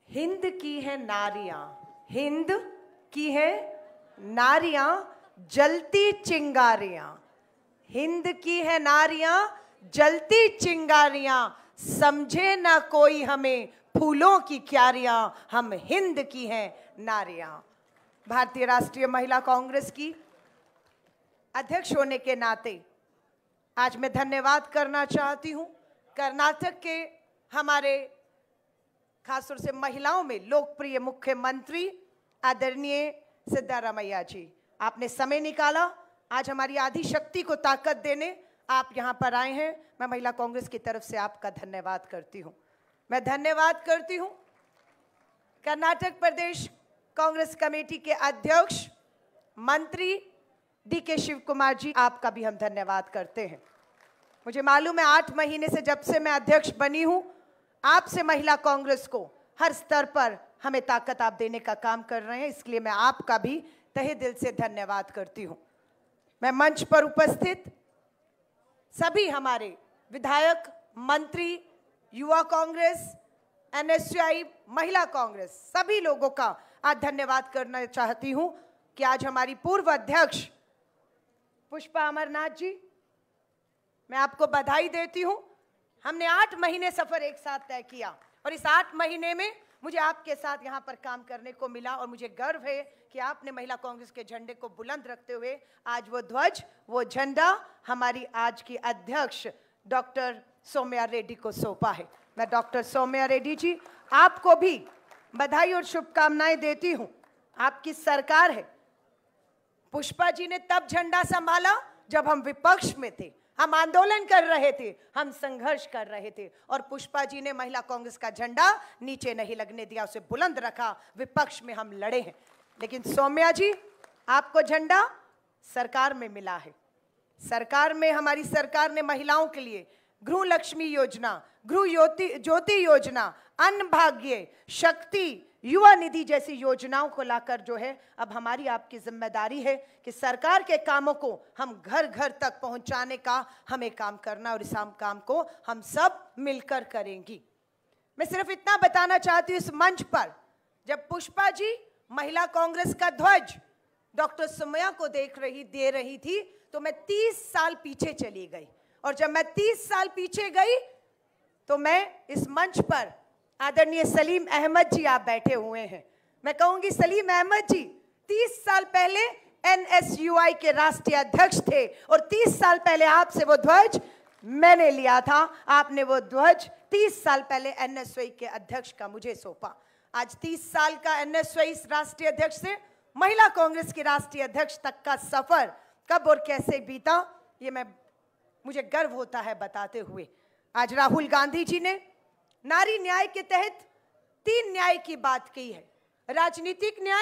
Hind की है नारियां, हिंद की है नारियां जलती चिंगारियां, हिंद की है नारियां जलती चिंगारियां, समझे ना कोई हमें फूलों की क्यारियां, हम हिंद की हैं नारियां। भारतीय राष्ट्रीय महिला कांग्रेस की अध्यक्ष होने के नाते आज मैं धन्यवाद करना चाहती हूं कर्नाटक के हमारे खासतौर से महिलाओं में लोकप्रिय मुख्यमंत्री आदरणीय सिद्धारमैया जी। आपने समय निकाला, आज हमारी आधी शक्ति को ताकत देने आप यहाँ पर आए हैं। मैं महिला कांग्रेस की तरफ से आपका धन्यवाद करती हूँ। मैं धन्यवाद करती हूँ कर्नाटक प्रदेश कांग्रेस कमेटी के अध्यक्ष मंत्री डी के शिव कुमार जी, आपका भी हम धन्यवाद करते हैं। मुझे मालूम है आठ महीने से जब से मैं अध्यक्ष बनी हूँ, आपसे महिला कांग्रेस को हर स्तर पर हमें ताकत आप देने का काम कर रहे हैं, इसलिए मैं आपका भी तहे दिल से धन्यवाद करती हूँ। मैं मंच पर उपस्थित सभी हमारे विधायक, मंत्री, युवा Congress, N S U I, Mahila Congress, सभी लोगों का आज धन्यवाद करना चाहती हूँ कि आज हमारी पूर्व अध्यक्ष पुष्पा अमरनाथ जी, मैं आपको बधाई देती हूँ। हमने आठ महीने सफर एक साथ तय किया और इस आठ महीने में मुझे आपके साथ यहाँ पर काम करने को मिला और मुझे गर्व है कि आपने महिला कांग्रेस के झंडे को बुलंद रखते हुए आज वो ध्वज, वो झंडा हमारी आज की अध्यक्ष डॉक्टर सौम्या रेड्डी को सौंपा है। मैं डॉक्टर सौम्या रेड्डी जी आपको भी बधाई और शुभकामनाएं देती हूँ। आपकी सरकार है। पुष्पा जी ने तब झंडा संभाला जब हम विपक्ष में थे, हम आंदोलन कर रहे थे, हम संघर्ष कर रहे थे और पुष्पा जी ने महिला कांग्रेस का झंडा नीचे नहीं लगने दिया, उसे बुलंद रखा। विपक्ष में हम लड़े हैं, लेकिन सौम्या जी आपको झंडा सरकार में मिला है। सरकार में हमारी सरकार ने महिलाओं के लिए गृह लक्ष्मी योजना, गृह ज्योति ज्योति योजना, अन्न भाग्य, शक्ति, युवा निधि जैसी योजनाओं को लाकर जो है अब हमारी आपकी जिम्मेदारी है कि सरकार के कामों को हम घर घर तक पहुंचाने का हमें काम करना और इस काम को हम सब मिलकर करेंगी। मैं सिर्फ इतना बताना चाहती हूँ, इस मंच पर जब पुष्पा जी महिला कांग्रेस का ध्वज डॉक्टर सौम्या को देख रही दे रही थी तो मैं तीस साल पीछे चली गई और जब मैं तीस साल पीछे गई तो मैं इस मंच पर आदरणीय सलीम अहमद जी आप बैठे हुए हैं, मैं कहूंगी सलीम अहमद जी तीस साल पहले एन एस यू आई के राष्ट्रीय अध्यक्ष थे और तीस साल पहले आपसे वो ध्वज मैंने लिया था। आपने वो ध्वज तीस साल पहले एन एस यू आई के अध्यक्ष का मुझे सौंपा। आज तीस साल का एन एस यू आई राष्ट्रीय अध्यक्ष से महिला कांग्रेस के राष्ट्रीय अध्यक्ष तक का सफर कब और कैसे बीता, ये मैं मुझे गर्व होता है बताते हुए। आज राहुल गांधी जी ने नारी न्याय के तहत तीन न्याय की बात की है, राजनीतिक न्याय,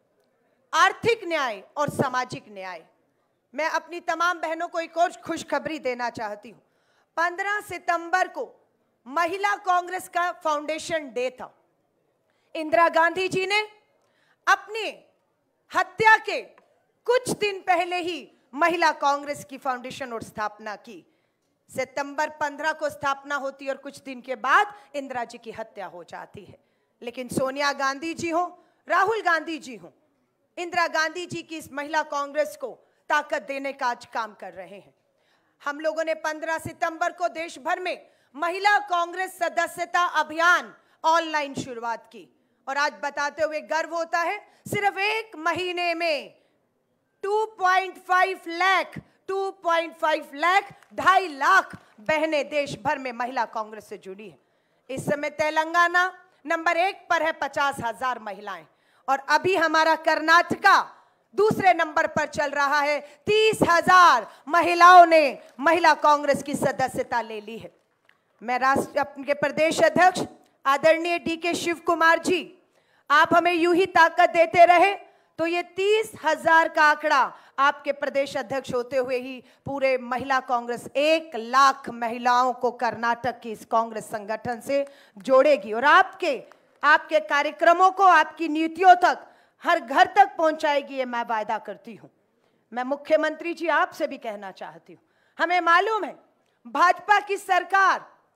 आर्थिक न्याय और सामाजिक न्याय। मैं अपनी तमाम बहनों को एक और खुशखबरी देना चाहती हूं। पंद्रह सितंबर को महिला कांग्रेस का फाउंडेशन डे था। इंदिरा गांधी जी ने अपनी हत्या के कुछ दिन पहले ही महिला कांग्रेस की फाउंडेशन और स्थापना की। सितंबर पंद्रह को स्थापना होती है और कुछ दिन के बाद इंदिरा जी की हत्या हो जाती है। लेकिन सोनिया गांधी जी हो, राहुल गांधी जी हो, इंदिरा गांधी जी की इस महिला कांग्रेस को ताकत देने का आज काम कर रहे हैं। हम लोगों ने पंद्रह सितंबर को देश भर में महिला कांग्रेस सदस्यता अभियान ऑनलाइन शुरुआत की और आज बताते हुए गर्व होता है, सिर्फ एक महीने में दो पॉइंट पाँच लाख दो पॉइंट पाँच लाख ढाई लाख बहनें देश भर में महिला कांग्रेस से जुड़ी है। इस समय तेलंगाना नंबर एक पर है, पचास हजार महिलाएं, और अभी हमारा कर्नाटका दूसरे नंबर पर चल रहा है। तीस हजार महिलाओं ने महिला कांग्रेस की सदस्यता ले ली है। मैं राष्ट्र अपने प्रदेश अध्यक्ष आदरणीय डी के शिव कुमार जी, आप हमें यूं ही ताकत देते रहे तो ये तीस हजार का आंकड़ा आपके प्रदेश अध्यक्ष होते हुए ही पूरे महिला कांग्रेस एक लाख महिलाओं को कर्नाटक की इस कांग्रेस संगठन से जोड़ेगी और आपके आपके कार्यक्रमों को, आपकी नीतियों तक, हर घर तक पहुंचाएगी, ये मैं वायदा करती हूं। मैं मुख्यमंत्री जी आपसे भी कहना चाहती हूं, हमें मालूम है भाजपा की सरकार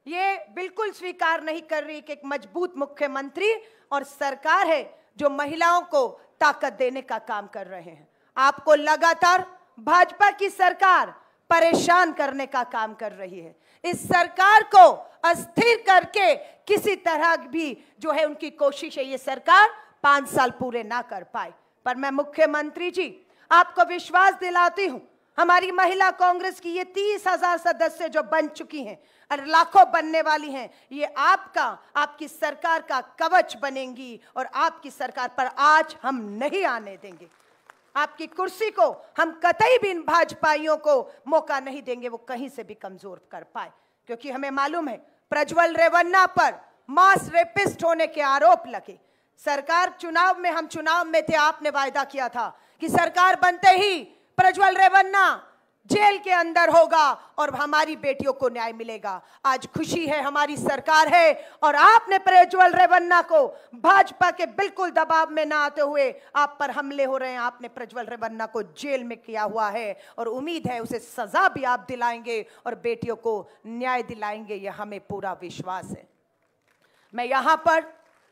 ये बिल्कुल स्वीकार नहीं कर रही कि एक मजबूत मुख्यमंत्री और सरकार है जो महिलाओं को ताकत देने का काम कर रहे हैं। आपको लगातार भाजपा की सरकार परेशान करने का काम कर रही है। इस सरकार को अस्थिर करके किसी तरह भी जो है उनकी कोशिश है, ये सरकार पांच साल पूरे ना कर पाए। पर मैं मुख्यमंत्री जी आपको विश्वास दिलाती हूं, हमारी महिला कांग्रेस की ये तीस हजार सदस्य जो बन चुकी हैं और लाखों बनने वाली हैं, ये आपका आपकी सरकार का कवच बनेंगी और आपकी सरकार पर आज हम नहीं आने देंगे। आपकी कुर्सी को हम कतई भी इन भाजपाइयों को मौका नहीं देंगे वो कहीं से भी कमजोर कर पाए, क्योंकि हमें मालूम है प्रज्वल रेवन्ना पर मास रेपिस्ट होने के आरोप लगे। सरकार चुनाव में, हम चुनाव में थे, आपने वायदा किया था कि सरकार बनते ही प्रज्वल रेवन्ना जेल के अंदर होगा और हमारी बेटियों को न्याय मिलेगा। आज खुशी है हमारी सरकार है और आपने प्रज्वल रेवन्ना को भाजपा के बिल्कुल दबाव में ना आते हुए आप पर हमले हो रहे हैं, आपने प्रज्वल रेवन्ना को जेल में किया हुआ है और उम्मीद है उसे सजा भी आप दिलाएंगे और बेटियों को न्याय दिलाएंगे, यह हमें पूरा विश्वास है। मैं यहां पर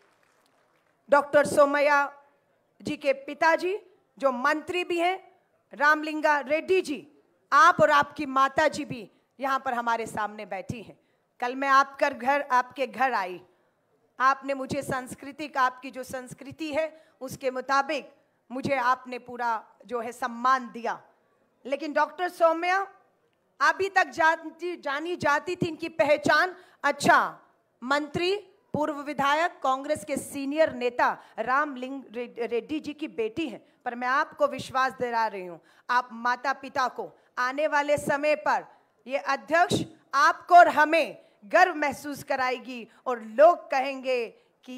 डॉक्टर सोमैया जी के पिताजी जो मंत्री भी हैं, रामलिंगा रेड्डी जी, आप और आपकी माता जी भी यहाँ पर हमारे सामने बैठी हैं। कल मैं आपका घर आपके घर आई, आपने मुझे संस्कृति का, आपकी जो संस्कृति है उसके मुताबिक मुझे आपने पूरा जो है सम्मान दिया। लेकिन डॉक्टर सौम्या अभी तक जानी जानी जाती थी, इनकी पहचान अच्छा मंत्री, पूर्व विधायक, कांग्रेस के सीनियर नेता रामलिंग रेड्डी जी की बेटी हैं। पर मैं आपको विश्वास दिला रही हूं, आप माता पिता को आने वाले समय पर ये अध्यक्ष आपको और हमें गर्व महसूस कराएगी और लोग कहेंगे कि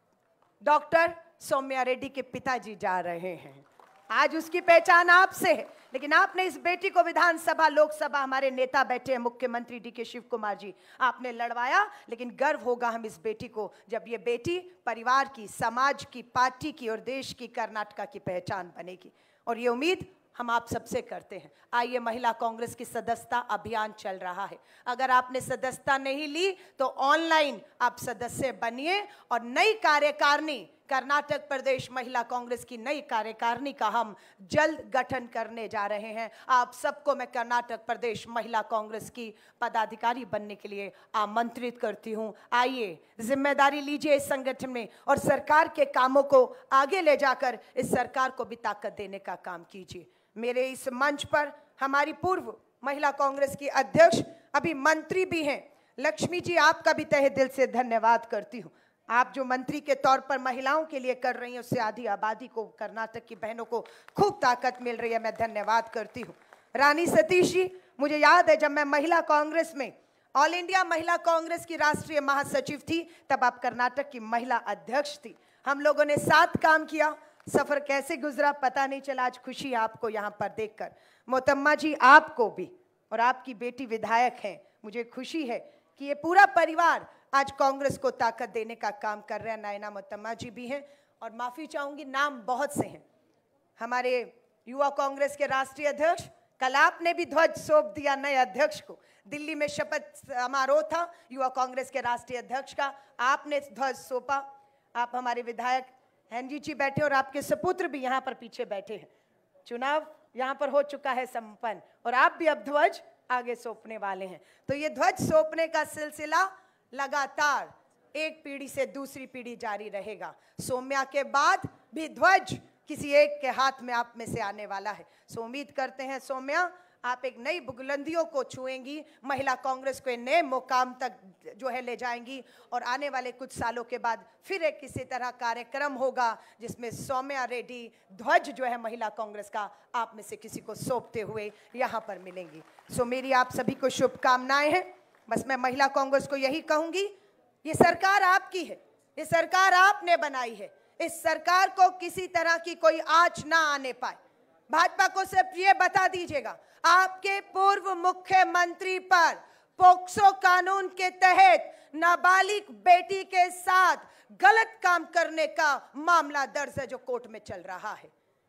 डॉक्टर सौम्या रेड्डी के पिताजी जा रहे हैं। आज उसकी पहचान आपसे है, लेकिन आपने इस बेटी को विधानसभा, लोकसभा, हमारे नेता बैठे हैं मुख्यमंत्री डी के शिव कुमार जी, आपने लड़वाया, लेकिन गर्व होगा हम इस बेटी को जब ये बेटी परिवार की, समाज की, पार्टी की और देश की, कर्नाटका की पहचान बनेगी। और ये उम्मीद हम आप सबसे करते हैं। आइए, महिला कांग्रेस की सदस्यता अभियान चल रहा है। अगर आपने सदस्यता नहीं ली तो ऑनलाइन आप सदस्य बनिए और नई कार्यकारिणी, कर्नाटक प्रदेश महिला कांग्रेस की नई कार्यकारिणी का हम जल्द गठन करने जा रहे हैं। आप सबको मैं कर्नाटक प्रदेश महिला कांग्रेस की पदाधिकारी बनने के लिए आमंत्रित करती हूं। आइए, जिम्मेदारी लीजिए इस संगठन में और सरकार के कामों को आगे ले जाकर इस सरकार को भी ताकत देने का काम कीजिए। मेरे इस मंच पर हमारी पूर्व महिला कांग्रेस की अध्यक्ष, अभी मंत्री भी हैं, लक्ष्मी जी, आपका भी तहे दिल से धन्यवाद करती हूँ। आप जो मंत्री के तौर पर महिलाओं के लिए कर रही हैं, उससे आधी आबादी को, कर्नाटक की बहनों को खूब ताकत मिल रही है, मैं धन्यवाद करती हूँ। रानी सतीश जी, मुझे याद है जब मैं महिला कांग्रेस में, ऑल इंडिया महिला कांग्रेस की राष्ट्रीय महासचिव थी, तब आप कर्नाटक की महिला अध्यक्ष थी। हम लोगों ने साथ काम किया, सफर कैसे गुजरा पता नहीं चला। आज खुशी है आपको यहाँ पर देखकर। मोतम्मा जी, आपको भी, और आपकी बेटी विधायक हैं, मुझे खुशी है कि ये पूरा परिवार आज कांग्रेस को ताकत देने का काम कर रहे हैं। नायना मोतम्मा जी भी हैं, और माफी चाहूंगी, नाम बहुत से हैं। हमारे युवा कांग्रेस के राष्ट्रीय अध्यक्ष, कल आपने भी ध्वज सौंप दिया नए अध्यक्ष को। दिल्ली में शपथ समारोह था युवा कांग्रेस के राष्ट्रीय अध्यक्ष का, आपने ध्वज सौंपा। आप हमारे विधायक हेनरी जी बैठे और आपके सपुत्र भी यहाँ पर पीछे बैठे हैं। चुनाव यहाँ पर हो चुका है संपन्न और आप भी अब ध्वज आगे सौंपने वाले हैं। तो ये ध्वज सौंपने का सिलसिला लगातार एक पीढ़ी से दूसरी पीढ़ी जारी रहेगा। सौम्या के बाद भी ध्वज किसी एक के हाथ में आप में से आने वाला है। सो उम्मीद करते हैं सौम्या, आप एक नई बुलंदियों को छुएंगी, महिला कांग्रेस को नए मुकाम तक जो है ले जाएंगी, और आने वाले कुछ सालों के बाद फिर एक किसी तरह कार्यक्रम होगा जिसमें सौम्या रेड्डी ध्वज जो है महिला कांग्रेस का आप में से किसी को सौंपते हुए यहाँ पर मिलेंगी। सो मेरी आप सभी को शुभकामनाएं हैं। बस मैं महिला कांग्रेस को यही कहूंगी, ये सरकार आपकी है, ये सरकार आपने बनाई है, इस सरकार को किसी तरह की कोई आंच ना आने पाए। भाजपा को सिर्फ ये बता दीजिएगा, आपके पूर्व मुख्यमंत्री पर पोक्सो कानून के तहत नाबालिग बेटी के साथ गलत काम करने का मामला दर्ज है जो कोर्ट में चल रहा है।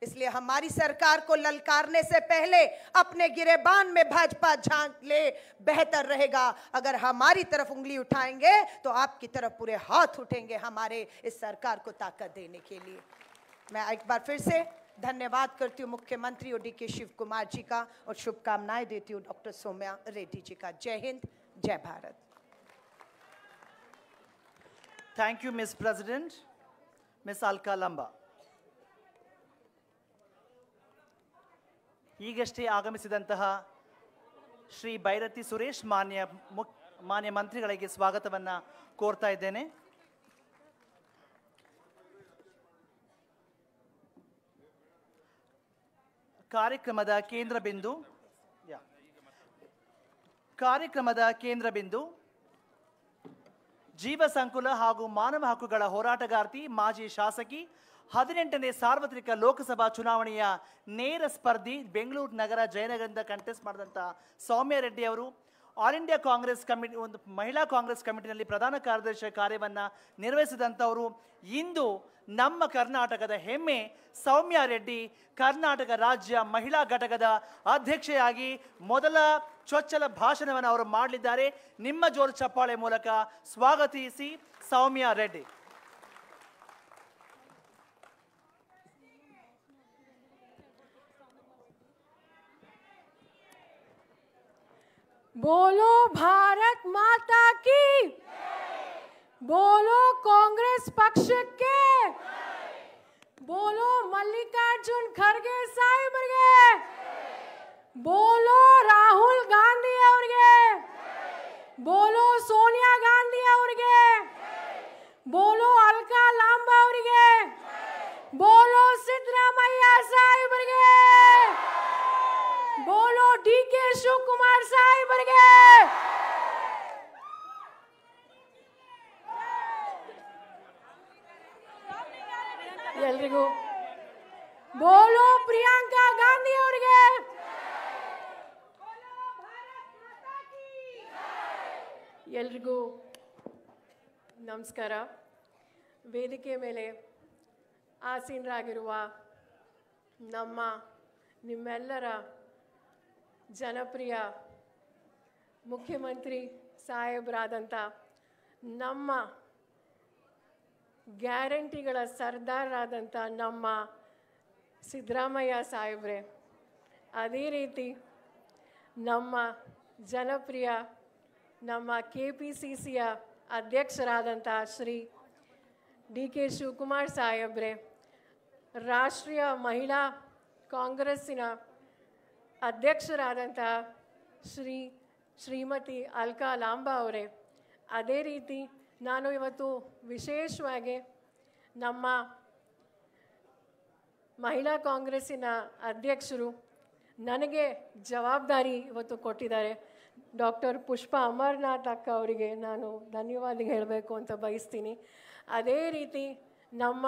इसलिए हमारी सरकार को ललकारने से पहले अपने गिरेबान में भाजपा झांक ले, बेहतर रहेगा। अगर हमारी तरफ उंगली उठाएंगे तो आपकी तरफ पूरे हाथ उठेंगे हमारे इस सरकार को ताकत देने के लिए। मैं एक बार फिर से धन्यवाद करती हूँ मुख्यमंत्री और डी के शिव कुमार जी का, और शुभकामनाएं देती हूँ डॉक्टर सौम्या रेड्डी जी का। जय हिंद, जय Bharat. Thank you miss president. Miss Alka Lamba ಈಗಷ್ಟೇ ಆಗಮಿಸಿದಂತಹ ಶ್ರೀ ಬೈರತಿ ಸುರೇಶ್ ಮಾನ್ಯ ಮುಕ್ ಮಾನ್ಯ ಮಂತ್ರಿಗಳಿಗೆ ಸ್ವಾಗತವನ್ನು ಕೋರ್ತಾ ಇದ್ದೇನೆ. ಕಾರ್ಯಕ್ರಮದ ಕೇಂದ್ರ ಬಿಂದು ಕಾರ್ಯಕ್ರಮದ ಕೇಂದ್ರ ಬಿಂದು ಜೀವ ಸಂಕುಲ ಹಾಗೂ ಮಾನವ ಹಕ್ಕುಗಳ ಹೋರಾಟಗಾರ್ತಿ, ಮಾಜಿ ಶಾಸಕಿ, ಹದಿನೆಂಟನೇ ಸಾರ್ವತ್ರಿಕ ಲೋಕಸಭಾ ಚುನಾವಣೆಯ ನೇರ ಸ್ಪರ್ಧಿ, ಬೆಂಗಳೂರು ನಗರ ಜಯನಗರದಿಂದ ಕಂಟೆಸ್ಟ್ ಮಾಡಿದಂಥ ಸೌಮ್ಯ ರೆಡ್ಡಿ ಅವರು ಆಲ್ ಇಂಡಿಯಾ ಕಾಂಗ್ರೆಸ್ ಕಮಿಟಿ, ಒಂದು ಮಹಿಳಾ ಕಾಂಗ್ರೆಸ್ ಕಮಿಟಿನಲ್ಲಿ ಪ್ರಧಾನ ಕಾರ್ಯದರ್ಶಿ ಕಾರ್ಯವನ್ನು ನಿರ್ವಹಿಸಿದಂಥವರು. ಇಂದು ನಮ್ಮ ಕರ್ನಾಟಕದ ಹೆಮ್ಮೆ ಸೌಮ್ಯ ರೆಡ್ಡಿ ಕರ್ನಾಟಕ ರಾಜ್ಯ ಮಹಿಳಾ ಘಟಕದ ಅಧ್ಯಕ್ಷೆಯಾಗಿ ಮೊದಲ ಚೊಚ್ಚಲ ಭಾಷಣವನ್ನು ಅವರು ಮಾಡಲಿದ್ದಾರೆ. ನಿಮ್ಮ ಜೋರು ಚಪ್ಪಾಳೆ ಮೂಲಕ ಸ್ವಾಗತಿಸಿ ಸೌಮ್ಯ ರೆಡ್ಡಿ. बोलो भारत माता की, बोलो कांग्रेस पक्ष के, बोलो मल्लिकार्जुन खड़गे साहिबರಿಗೆ, बोलो राहुल गांधी ಅವರಿಗೆ, बोलो सोनिया गांधी ಅವರಿಗೆ, बोलो अलका लांबಾ ಅವರಿಗೆ, बोलो ಸಿದ್ದರಾಮಯ್ಯ ಸಾಹಿಬರಿಗೆ, बोलो डी के शिव कुमार साहिबರಿಗೆ. ಎಲ್ರಿಗೂ बोलो प्रियंका गांधी ಅವರಿಗೆ, ಎಲ್ರಿಗೂ ನಮಸ್ಕಾರ. ವೇದಿಕೆ ಮೇಲೆ ಆಸೀನರಾಗಿರುವ ನಮ್ಮ ನಿಮ್ಮೆಲ್ಲರ ಜನಪ್ರಿಯ ಮುಖ್ಯಮಂತ್ರಿ ಸಾಹೇಬರಾದಂಥ, ನಮ್ಮ ಗ್ಯಾರಂಟಿಗಳ ಸರ್ದಾರರಾದಂಥ ನಮ್ಮ ಸಿದ್ದರಾಮಯ್ಯ ಸಾಹೇಬ್ರೆ, ಅದೇ ರೀತಿ ನಮ್ಮ ಜನಪ್ರಿಯ ನಮ್ಮ ಕೆ ಪಿ ಸಿ ಸಿಯ ಅಧ್ಯಕ್ಷರಾದಂಥ ಶ್ರೀ ಡಿ ಕೆ ಶಿವಕುಮಾರ್ ಸಾಹೇಬ್ರೆ, ರಾಷ್ಟ್ರೀಯ ಮಹಿಳಾ ಕಾಂಗ್ರೆಸ್ಸಿನ ಅಧ್ಯಕ್ಷರಾದಂಥ ಶ್ರೀ ಶ್ರೀಮತಿ ಅಲ್ಕಾ ಲಾಂಬಾ ಅವರೇ, ಅದೇ ರೀತಿ ನಾನು ಇವತ್ತು ವಿಶೇಷವಾಗಿ ನಮ್ಮ ಮಹಿಳಾ ಕಾಂಗ್ರೆಸ್ಸಿನ ಅಧ್ಯಕ್ಷರು ನನಗೆ ಜವಾಬ್ದಾರಿ ಇವತ್ತು ಕೊಟ್ಟಿದ್ದಾರೆ, ಡಾಕ್ಟರ್ ಪುಷ್ಪಾ ಅಮರನಾಥ್ ಅಕ್ಕ ಅವರಿಗೆ ನಾನು ಧನ್ಯವಾದ ಹೇಳಬೇಕು ಅಂತ ಬಯಸ್ತೀನಿ. ಅದೇ ರೀತಿ ನಮ್ಮ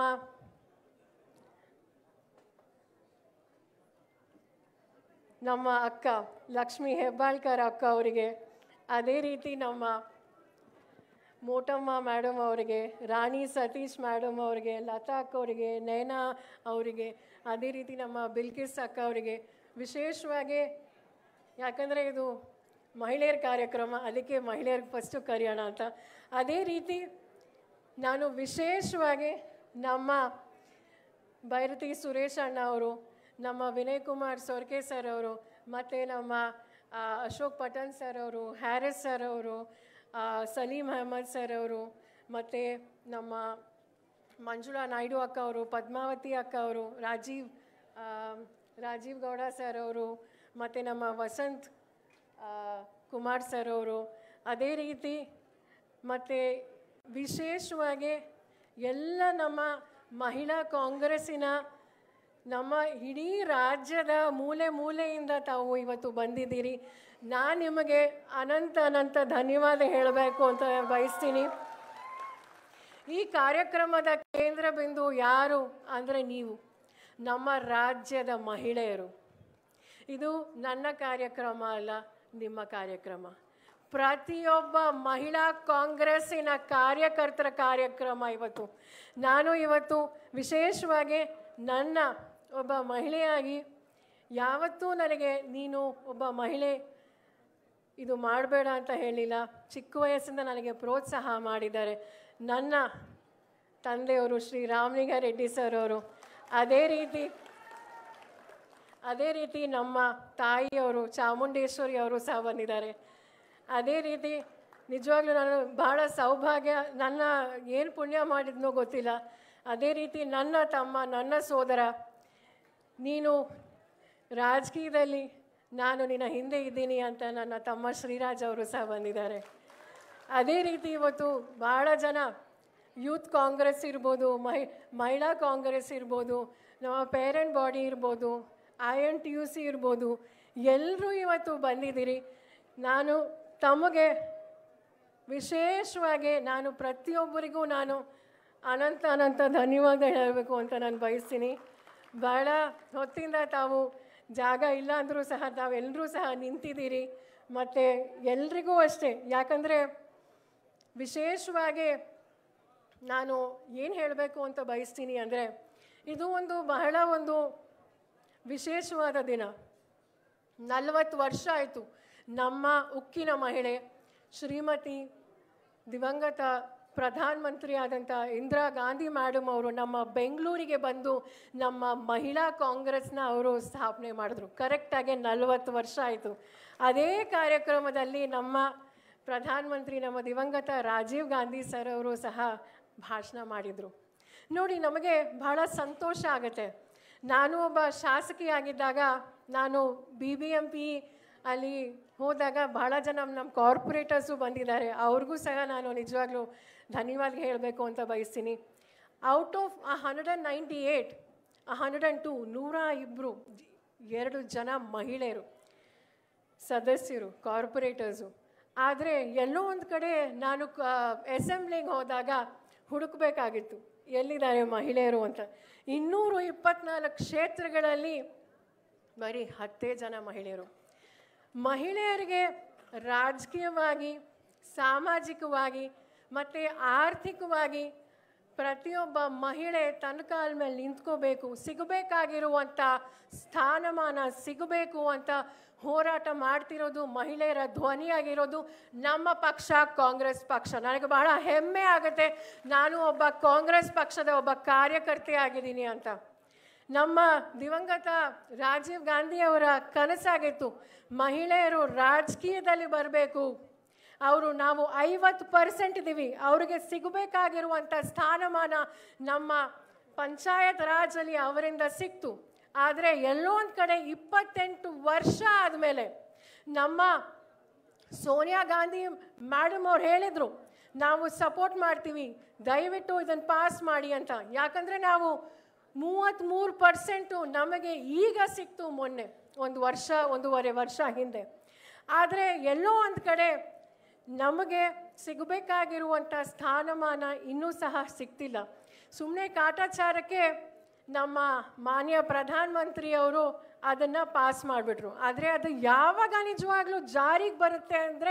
ನಮ್ಮ ಅಕ್ಕ ಲಕ್ಷ್ಮೀ ಹೆಬ್ಬಾಳ್ಕರ್ ಅಕ್ಕ ಅವರಿಗೆ, ಅದೇ ರೀತಿ ನಮ್ಮ ಮೋಟಮ್ಮ ಮೇಡಮ್ ಅವರಿಗೆ, ರಾಣಿ ಸತೀಶ್ ಮೇಡಮ್ ಅವರಿಗೆ, ಲತಾ ಅಕ್ಕ ಅವರಿಗೆ, ನಯನಾ ಅವರಿಗೆ, ಅದೇ ರೀತಿ ನಮ್ಮ ಬಿಲ್ಕಿಸ್ ಅಕ್ಕ ಅವರಿಗೆ ವಿಶೇಷವಾಗಿ, ಯಾಕಂದರೆ ಇದು ಮಹಿಳೆಯರ ಕಾರ್ಯಕ್ರಮ, ಅದಕ್ಕೆ ಮಹಿಳೆಯರಿಗೆ ಫಸ್ಟು ಕರೆಯೋಣ ಅಂತ. ಅದೇ ರೀತಿ ನಾನು ವಿಶೇಷವಾಗಿ ನಮ್ಮ ಬೈರತಿ ಸುರೇಶ್ ಅಣ್ಣ ಅವರು, ನಮ್ಮ ವಿನಯ್ ಕುಮಾರ್ ಸೊರ್ಕೆ ಸರ್ ಅವರು, ಮತ್ತು ನಮ್ಮ ಅಶೋಕ್ ಪಠನ್ ಸರ್ ಅವರು, ಹ್ಯಾರಿಸ್ ಸರ್ ಅವರು, ಸಲೀಂ ಅಹಮದ್ ಸರ್ ಅವರು, ಮತ್ತು ನಮ್ಮ ಮಂಜುಳಾ ನಾಯ್ಡು ಅಕ್ಕ ಅವರು, ಪದ್ಮಾವತಿ ಅಕ್ಕ ಅವರು, ರಾಜೀವ್ ರಾಜೀವ್ ಗೌಡ ಸರ್ ಅವರು, ಮತ್ತು ನಮ್ಮ ವಸಂತ್ ಕುಮಾರ್ ಸರ್ ಅವರು, ಅದೇ ರೀತಿ ಮತ್ತು ವಿಶೇಷವಾಗಿ ಎಲ್ಲ ನಮ್ಮ ಮಹಿಳಾ ಕಾಂಗ್ರೆಸ್ಸಿನ ನಮ್ಮ ಇಡೀ ರಾಜ್ಯದ ಮೂಲೆ ಮೂಲೆಯಿಂದ ತಾವು ಇವತ್ತು ಬಂದಿದ್ದೀರಿ. ನಾನು ನಿಮಗೆ ಅನಂತ ಅನಂತ ಧನ್ಯವಾದ ಹೇಳಬೇಕು ಅಂತ ಬಯಸ್ತೀನಿ. ಈ ಕಾರ್ಯಕ್ರಮದ ಕೇಂದ್ರ ಬಿಂದು ಯಾರು ಅಂದರೆ ನೀವು, ನಮ್ಮ ರಾಜ್ಯದ ಮಹಿಳೆಯರು. ಇದು ನನ್ನ ಕಾರ್ಯಕ್ರಮ ಅಲ್ಲ, ನಿಮ್ಮ ಕಾರ್ಯಕ್ರಮ. ಪ್ರತಿಯೊಬ್ಬ ಮಹಿಳಾ ಕಾಂಗ್ರೆಸ್ಸಿನ ಕಾರ್ಯಕರ್ತರ ಕಾರ್ಯಕ್ರಮ ಇವತ್ತು. ನಾನು ಇವತ್ತು ವಿಶೇಷವಾಗಿ ನನ್ನ ಒಬ್ಬ ಮಹಿಳೆಯಾಗಿ ಯಾವತ್ತೂ ನನಗೆ ನೀನು ಒಬ್ಬ ಮಹಿಳೆ ಇದು ಮಾಡಬೇಡ ಅಂತ ಹೇಳಿಲ್ಲ. ಚಿಕ್ಕ ವಯಸ್ಸಿಂದ ನನಗೆ ಪ್ರೋತ್ಸಾಹ ಮಾಡಿದ್ದಾರೆ. ನನ್ನ ತಂದೆಯವರು ಶ್ರೀ ರಾಮಲಿಂಗಾರೆಡ್ಡಿ ಸರ್ ಅವರು, ಅದೇ ರೀತಿ ಅದೇ ರೀತಿ ನಮ್ಮ ತಾಯಿಯವರು ಚಾಮುಂಡೇಶ್ವರಿ ಅವರು ಸಹ ಬಂದಿದ್ದಾರೆ. ಅದೇ ರೀತಿ ನಿಜವಾಗ್ಲೂ ನಾನು ಭಾಳ ಸೌಭಾಗ್ಯ, ನನ್ನ ಏನು ಪುಣ್ಯ ಮಾಡಿದ್ನೋ ಗೊತ್ತಿಲ್ಲ. ಅದೇ ರೀತಿ ನನ್ನ ತಮ್ಮ, ನನ್ನ ಸೋದರ, ನೀನು ರಾಜಕೀಯದಲ್ಲಿ ನಾನು ನಿನ್ನ ಹಿಂದೆ ಇದ್ದೀನಿ ಅಂತ ನನ್ನ ತಮ್ಮ ಶ್ರೀರಾಜ್ ಅವರು ಸಹ ಬಂದಿದ್ದಾರೆ. ಅದೇ ರೀತಿ ಇವತ್ತು ಭಾಳ ಜನ ಯೂತ್ ಕಾಂಗ್ರೆಸ್ ಇರ್ಬೋದು, ಮಹಿ ಮಹಿಳಾ ಕಾಂಗ್ರೆಸ್ ಇರ್ಬೋದು, ನಮ್ಮ ಪೇರೆಂಟ್ ಬಾಡಿ ಇರ್ಬೋದು, I N T U C ಇರ್ಬೋದು, ಎಲ್ಲರೂ ಇವತ್ತು ಬಂದಿದ್ದೀರಿ. ನಾನು ತಮಗೆ ವಿಶೇಷವಾಗಿ ನಾನು ಪ್ರತಿಯೊಬ್ಬರಿಗೂ ನಾನು ಅನಂತ ಅನಂತ ಧನ್ಯವಾದ ಹೇಳಬೇಕು ಅಂತ ನಾನು ಬಯಸ್ತೀನಿ. ಭಾಳ ಹೊತ್ತಿಂದ ತಾವು ಜಾಗ ಇಲ್ಲ ಅಂದರೂ ಸಹ ತಾವೆಲ್ಲರೂ ಸಹ ನಿಂತಿದ್ದೀರಿ. ಮತ್ತು ಎಲ್ರಿಗೂ ಅಷ್ಟೇ, ಯಾಕಂದರೆ ವಿಶೇಷವಾಗಿ ನಾನು ಏನು ಹೇಳಬೇಕು ಅಂತ ಬಯಸ್ತೀನಿ ಅಂದರೆ, ಇದು ಒಂದು ಬಹಳ ಒಂದು ವಿಶೇಷವಾದ ದಿನ. ನಲವತ್ತು ವರ್ಷ ಆಯಿತು ನಮ್ಮ ಉಕ್ಕಿನ ಮಹಿಳೆ ಶ್ರೀಮತಿ ದಿವಂಗತ ಪ್ರಧಾನಮಂತ್ರಿ ಆದಂಥ ಇಂದಿರಾ ಗಾಂಧಿ ಮೇಡಮ್ ಅವರು ನಮ್ಮ ಬೆಂಗಳೂರಿಗೆ ಬಂದು ನಮ್ಮ ಮಹಿಳಾ ಕಾಂಗ್ರೆಸ್ನ ಅವರು ಸ್ಥಾಪನೆ ಮಾಡಿದ್ರು. ಕರೆಕ್ಟಾಗಿ ನಲವತ್ತು ವರ್ಷ ಆಯಿತು. ಅದೇ ಕಾರ್ಯಕ್ರಮದಲ್ಲಿ ನಮ್ಮ ಪ್ರಧಾನಮಂತ್ರಿ ನಮ್ಮ ದಿವಂಗತ ರಾಜೀವ್ ಗಾಂಧಿ ಸರ್ ಅವರು ಸಹ ಭಾಷಣ ಮಾಡಿದರು. ನೋಡಿ, ನಮಗೆ ಭಾಳ ಸಂತೋಷ ಆಗುತ್ತೆ. ನಾನು ಒಬ್ಬ ಶಾಸಕಿಯಾಗಿದ್ದಾಗ ನಾನು ಬಿ ಬಿ ಎಂ ಪಿ ಅಲ್ಲಿ ಹೋದಾಗ ಭಾಳ ಜನ ನಮ್ಮ ಕಾರ್ಪೊರೇಟರ್ಸು ಬಂದಿದ್ದಾರೆ. ಅವ್ರಿಗೂ ಸಹ ನಾನು ನಿಜವಾಗ್ಲೂ ಧನ್ಯವಾದ ಹೇಳಬೇಕು ಅಂತ ಬಯಸ್ತೀನಿ. Out of a hundred and ninety eight a hundred and two ನೂರ ಇಬ್ಬರು ಎರಡು ಜನ ಮಹಿಳೆಯರು ಸದಸ್ಯರು ಕಾರ್ಪೊರೇಟರ್ಸು. ಆದರೆ ಎಲ್ಲೋ ಒಂದು ಕಡೆ ನಾನು ಅಸೆಂಬ್ಲಿಗೆ ಹೋದಾಗ ಹುಡುಕಬೇಕಾಗಿತ್ತು ಎಲ್ಲಿದ್ದಾರೆ ಮಹಿಳೆಯರು ಅಂತ. ಇನ್ನೂರು ಇಪ್ಪತ್ನಾಲ್ಕು ಕ್ಷೇತ್ರಗಳಲ್ಲಿ ಬರೀ ಹತ್ತೇ ಜನ ಮಹಿಳೆಯರು. ಮಹಿಳೆಯರಿಗೆ ರಾಜಕೀಯವಾಗಿ, ಸಾಮಾಜಿಕವಾಗಿ ಮತ್ತು ಆರ್ಥಿಕವಾಗಿ ಪ್ರತಿಯೊಬ್ಬ ಮಹಿಳೆ ತನ್ನ ಕಾಲ ಮೇಲೆ ನಿಂತ್ಕೋಬೇಕು, ಸಿಗಬೇಕಾಗಿರುವಂಥ ಸ್ಥಾನಮಾನ ಸಿಗಬೇಕು ಅಂತ ಹೋರಾಟ ಮಾಡ್ತಿರೋದು, ಮಹಿಳೆಯರ ಧ್ವನಿಯಾಗಿರೋದು ನಮ್ಮ ಪಕ್ಷ ಕಾಂಗ್ರೆಸ್ ಪಕ್ಷ. ನನಗೆ ಬಹಳ ಹೆಮ್ಮೆ ಆಗುತ್ತೆ ನಾನು ಒಬ್ಬ ಕಾಂಗ್ರೆಸ್ ಪಕ್ಷದ ಒಬ್ಬ ಕಾರ್ಯಕರ್ತೆ ಆಗಿದ್ದೀನಿ ಅಂತ. ನಮ್ಮ ದಿವಂಗತ ರಾಜೀವ್ ಗಾಂಧಿಯವರ ಕನಸಾಗಿತ್ತು ಮಹಿಳೆಯರು ರಾಜಕೀಯದಲ್ಲಿ ಬರಬೇಕು. ಅವರು ನಾವು ಐವತ್ತು ಪರ್ಸೆಂಟ್ ಇದ್ದೀವಿ, ಅವರಿಗೆ ಸಿಗಬೇಕಾಗಿರುವಂಥ ಸ್ಥಾನಮಾನ ನಮ್ಮ ಪಂಚಾಯತ್ ರಾಜಲ್ಲಿ ಅವರಿಂದ ಸಿಕ್ತು. ಆದರೆ ಎಲ್ಲೋ ಒಂದು ಕಡೆ ಇಪ್ಪತ್ತೆಂಟು ವರ್ಷ ಆದಮೇಲೆ ನಮ್ಮ ಸೋನಿಯಾ ಗಾಂಧಿ ಮೇಡಮ್ ಅವ್ರು ಹೇಳಿದರು, ನಾವು ಸಪೋರ್ಟ್ ಮಾಡ್ತೀವಿ, ದಯವಿಟ್ಟು ಇದನ್ನು ಪಾಸ್ ಮಾಡಿ ಅಂತ. ಯಾಕಂದರೆ ನಾವು ಮೂವತ್ತ್ಮೂರು ಪರ್ಸೆಂಟು ನಮಗೆ ಈಗ ಸಿಕ್ತು, ಮೊನ್ನೆ ಒಂದು ವರ್ಷ ಒಂದೂವರೆ ವರ್ಷ ಹಿಂದೆ. ಆದರೆ ಎಲ್ಲೋ ಒಂದು ಕಡೆ ನಮಗೆ ಸಿಗಬೇಕಾಗಿರುವಂಥ ಸ್ಥಾನಮಾನ ಇನ್ನೂ ಸಹ ಸಿಗ್ತಿಲ್ಲ. ಸುಮ್ಮನೆ ಕಾಟಾಚಾರಕ್ಕೆ ನಮ್ಮ ಮಾನ್ಯ ಪ್ರಧಾನಮಂತ್ರಿಯವರು ಅದನ್ನು ಪಾಸ್ ಮಾಡಿಬಿಟ್ರು. ಆದರೆ ಅದು ಯಾವಾಗ ನಿಜವಾಗ್ಲೂ ಜಾರಿಗೆ ಬರುತ್ತೆ ಅಂದರೆ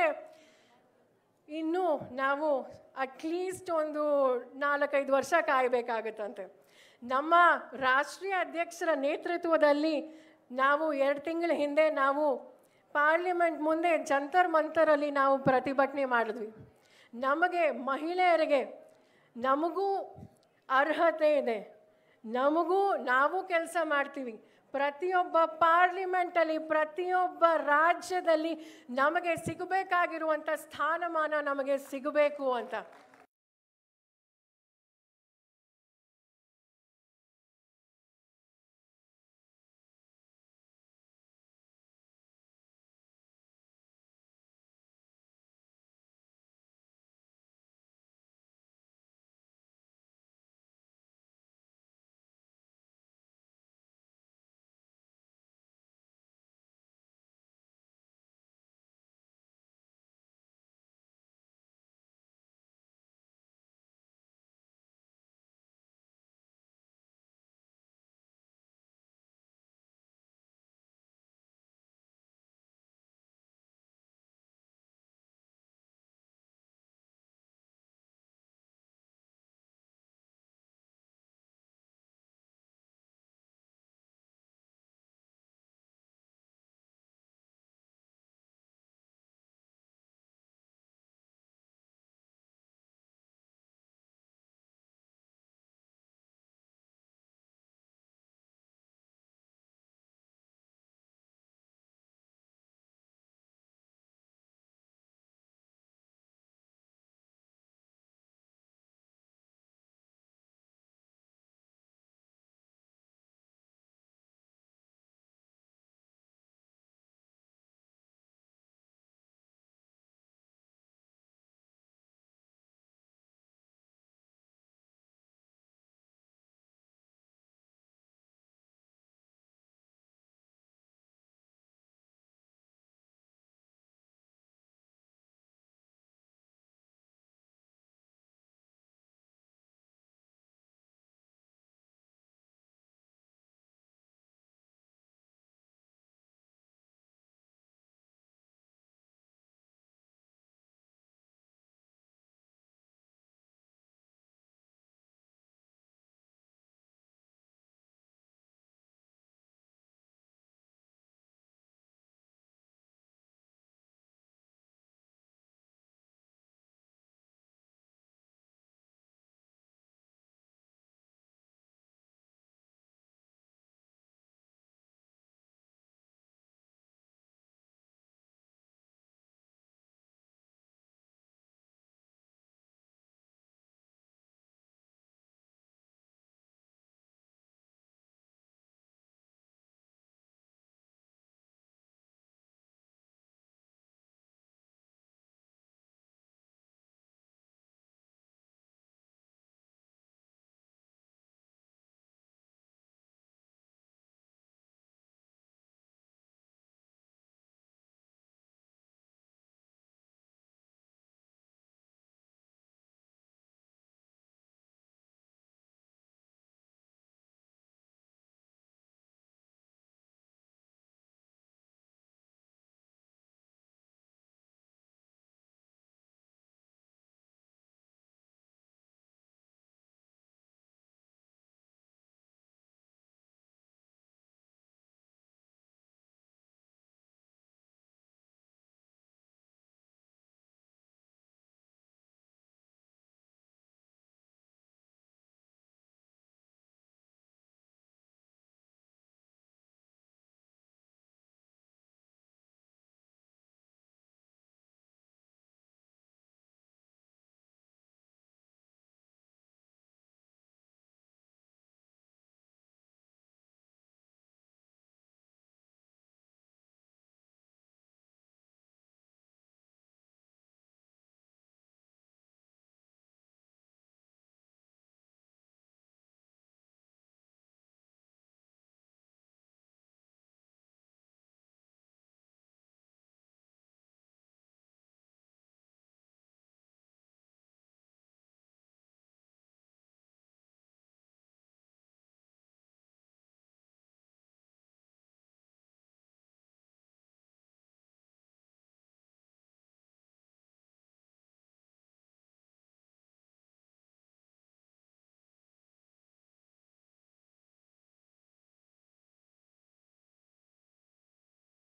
ಇನ್ನೂ ನಾವು ಅಟ್ಲೀಸ್ಟ್ ಒಂದು ನಾಲ್ಕೈದು ವರ್ಷ ಕಾಯಬೇಕಾಗತ್ತಂತೆ. ನಮ್ಮ ರಾಷ್ಟ್ರೀಯ ಅಧ್ಯಕ್ಷರ ನೇತೃತ್ವದಲ್ಲಿ ನಾವು ಎರಡು ತಿಂಗಳ ಹಿಂದೆ ನಾವು ಪಾರ್ಲಿಮೆಂಟ್ ಮುಂದೆ ಜಂತರ್ ಮಂತರಲ್ಲಿ ನಾವು ಪ್ರತಿಭಟನೆ ಮಾಡಿದ್ವಿ. ನಮಗೆ ಮಹಿಳೆಯರಿಗೆ ನಮಗೂ ಅರ್ಹತೆ ಇದೆ, ನಮಗೂ ನಾವು ಕೆಲಸ ಮಾಡ್ತೀವಿ, ಪ್ರತಿಯೊಬ್ಬ ಪಾರ್ಲಿಮೆಂಟಲ್ಲಿ ಪ್ರತಿಯೊಬ್ಬ ರಾಜ್ಯದಲ್ಲಿ ನಮಗೆ ಸಿಗಬೇಕಾಗಿರುವಂಥ ಸ್ಥಾನಮಾನ ನಮಗೆ ಸಿಗಬೇಕು ಅಂತ.